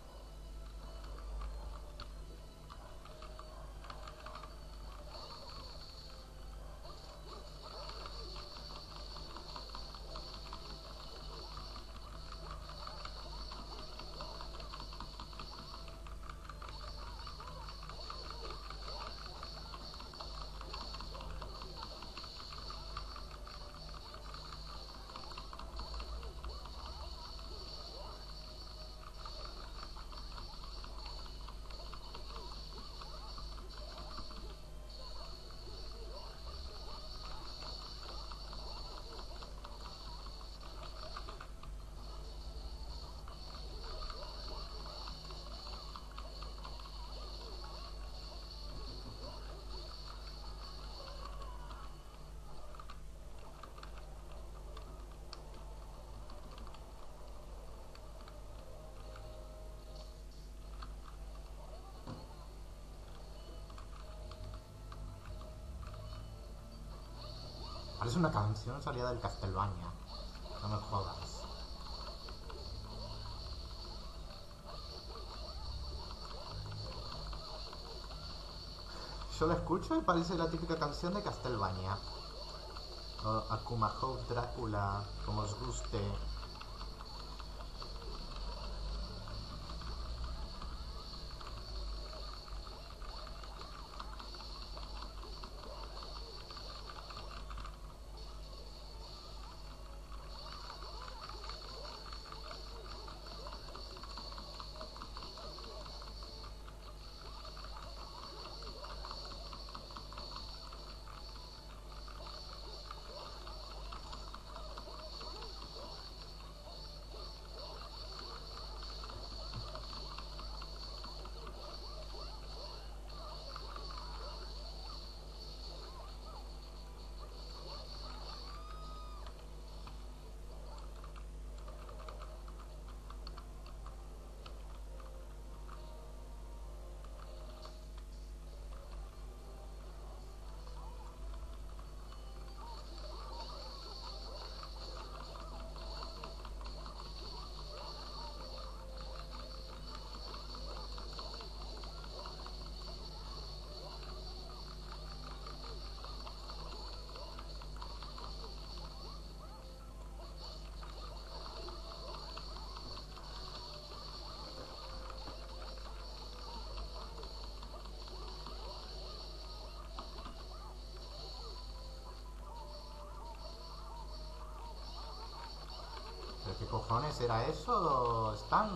Parece una canción salida del Castlevania. No me jodas. Yo la escucho y parece la típica canción de Castlevania. O Akuma Hope Drácula, como os guste. ¿Pero qué cojones era eso, Stan?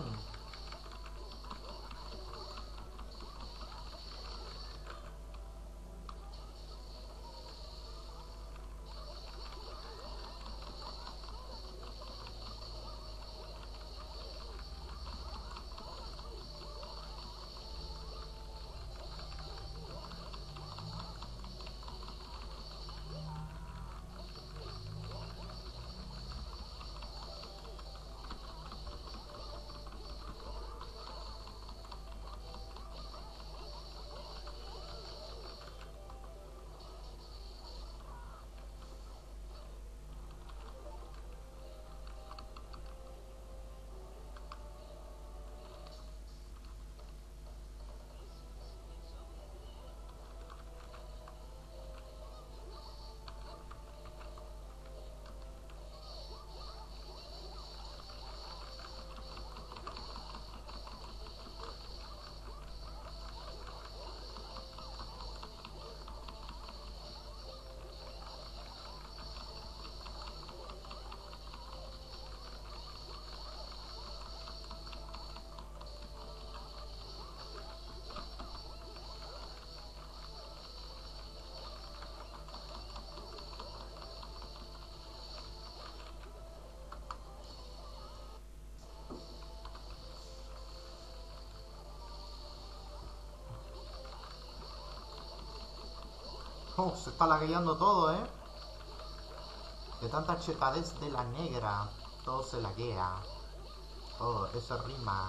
Oh, se está lagueando todo, ¿eh? De tanta chetadez de la negra, todo se laguea. Oh, eso rima.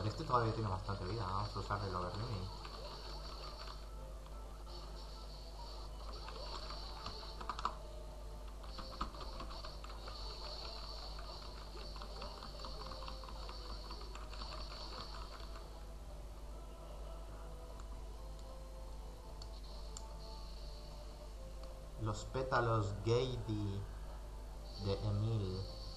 Joder, este todavía tiene bastante vida. Vamos a usar el overlimit. Los pétalos Gady de Emil.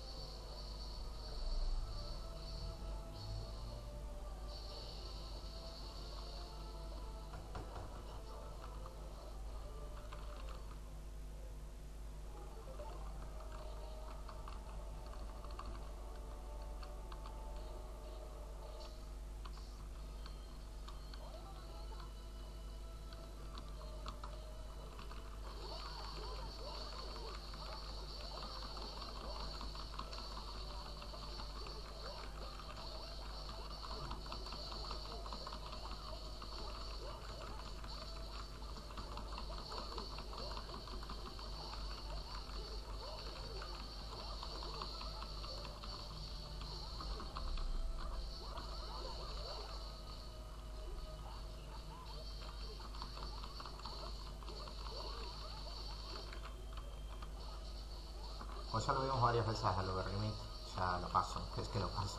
Pues ya lo vimos varias veces al overlimit. Ya lo paso, es que lo paso.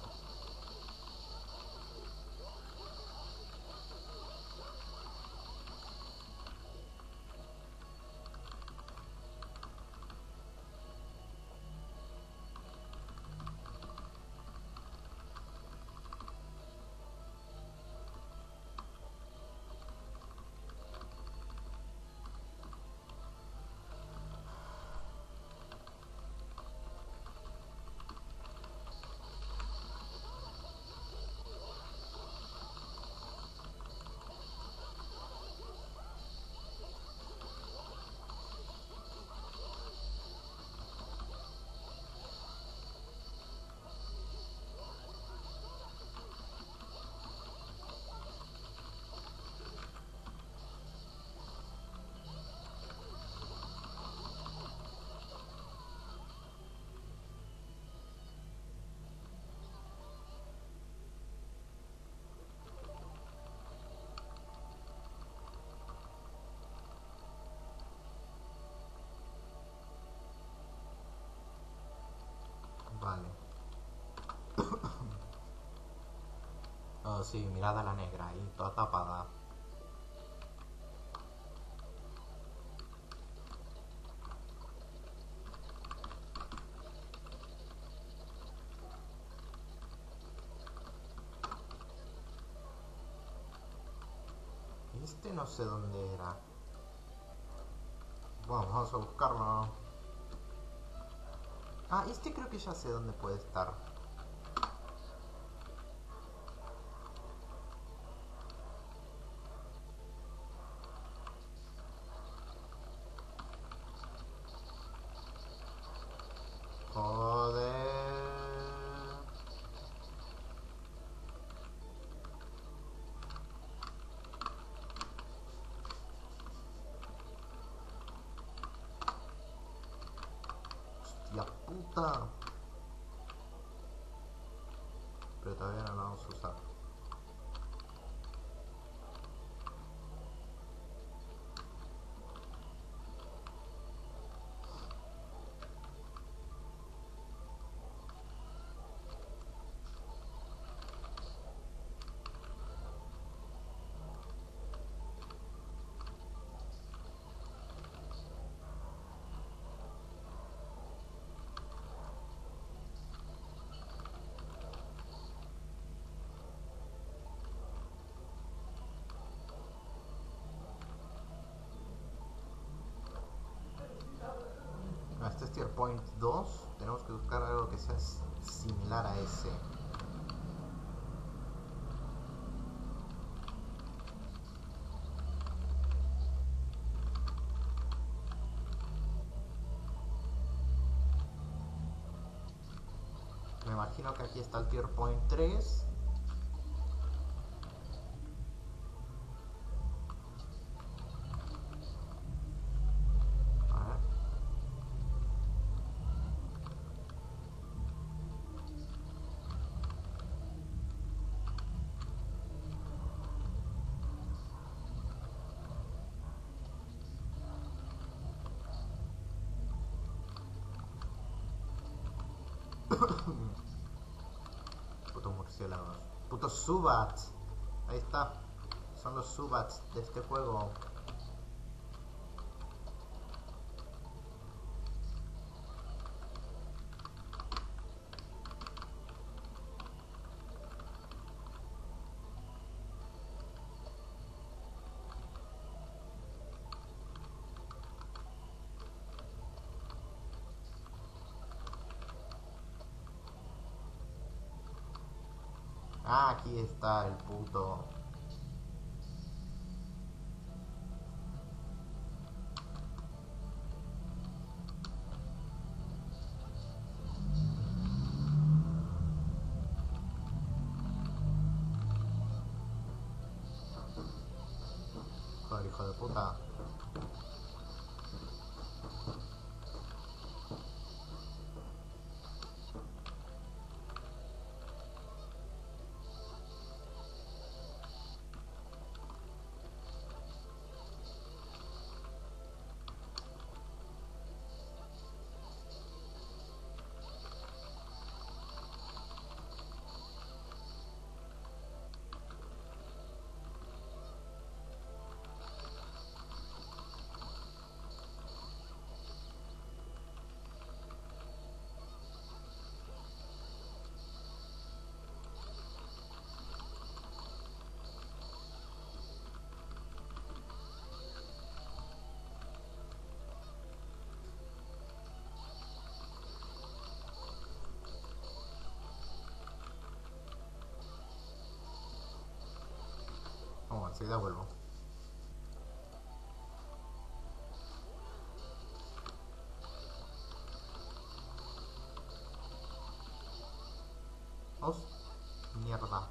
Vale. Oh, sí, mirad a la negra ahí, toda tapada. Este no sé dónde era. Bueno, vamos a buscarlo. Ah, este creo que ya sé dónde puede estar. Joder. Hostia puta. Pero todavía no lo vamos a usar. Este es tier point dos. Tenemos que buscar algo que sea similar a ese. Me imagino que aquí está el tier point tres. Putos murciélagos. Putos Zubats. Ahí está. Son los Zubats de este juego. Ah, aquí está el puto. Joder, hijo de puta. Oh, enseguida vuelvo. Oh, mierda.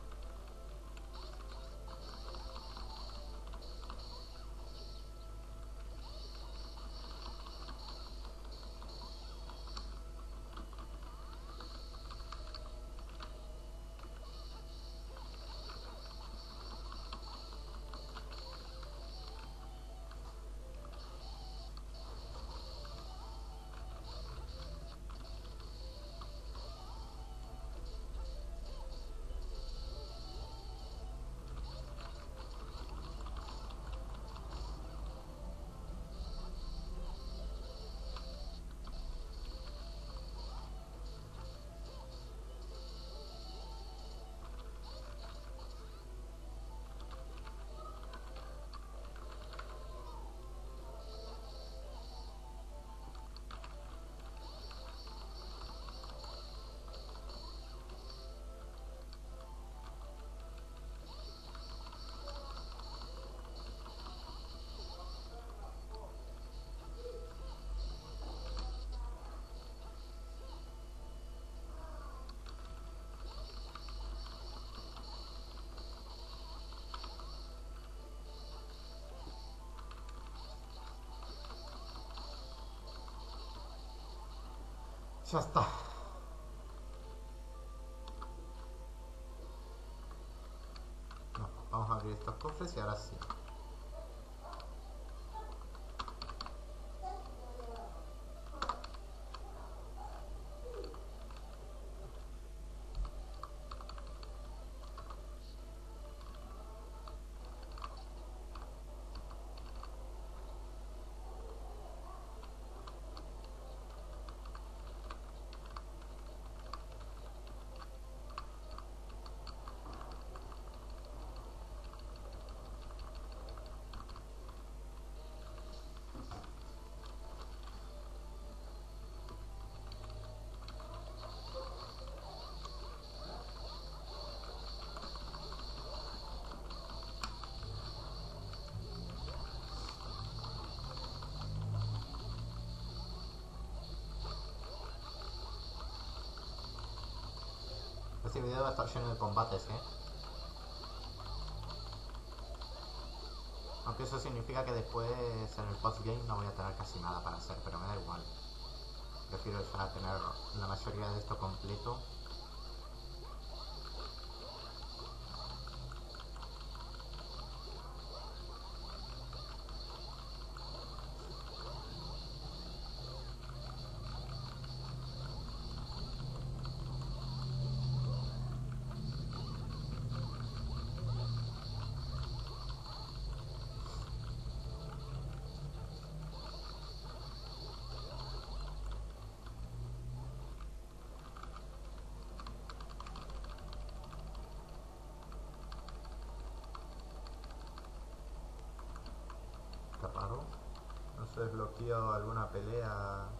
Ya está. No, vamos a abrir estos cofres y ahora sí. Este video va a estar lleno de combates, ¿eh? Aunque eso significa que después en el postgame no voy a tener casi nada para hacer, pero me da igual. Prefiero ya tener la mayoría de esto completo. desbloqueado alguna pelea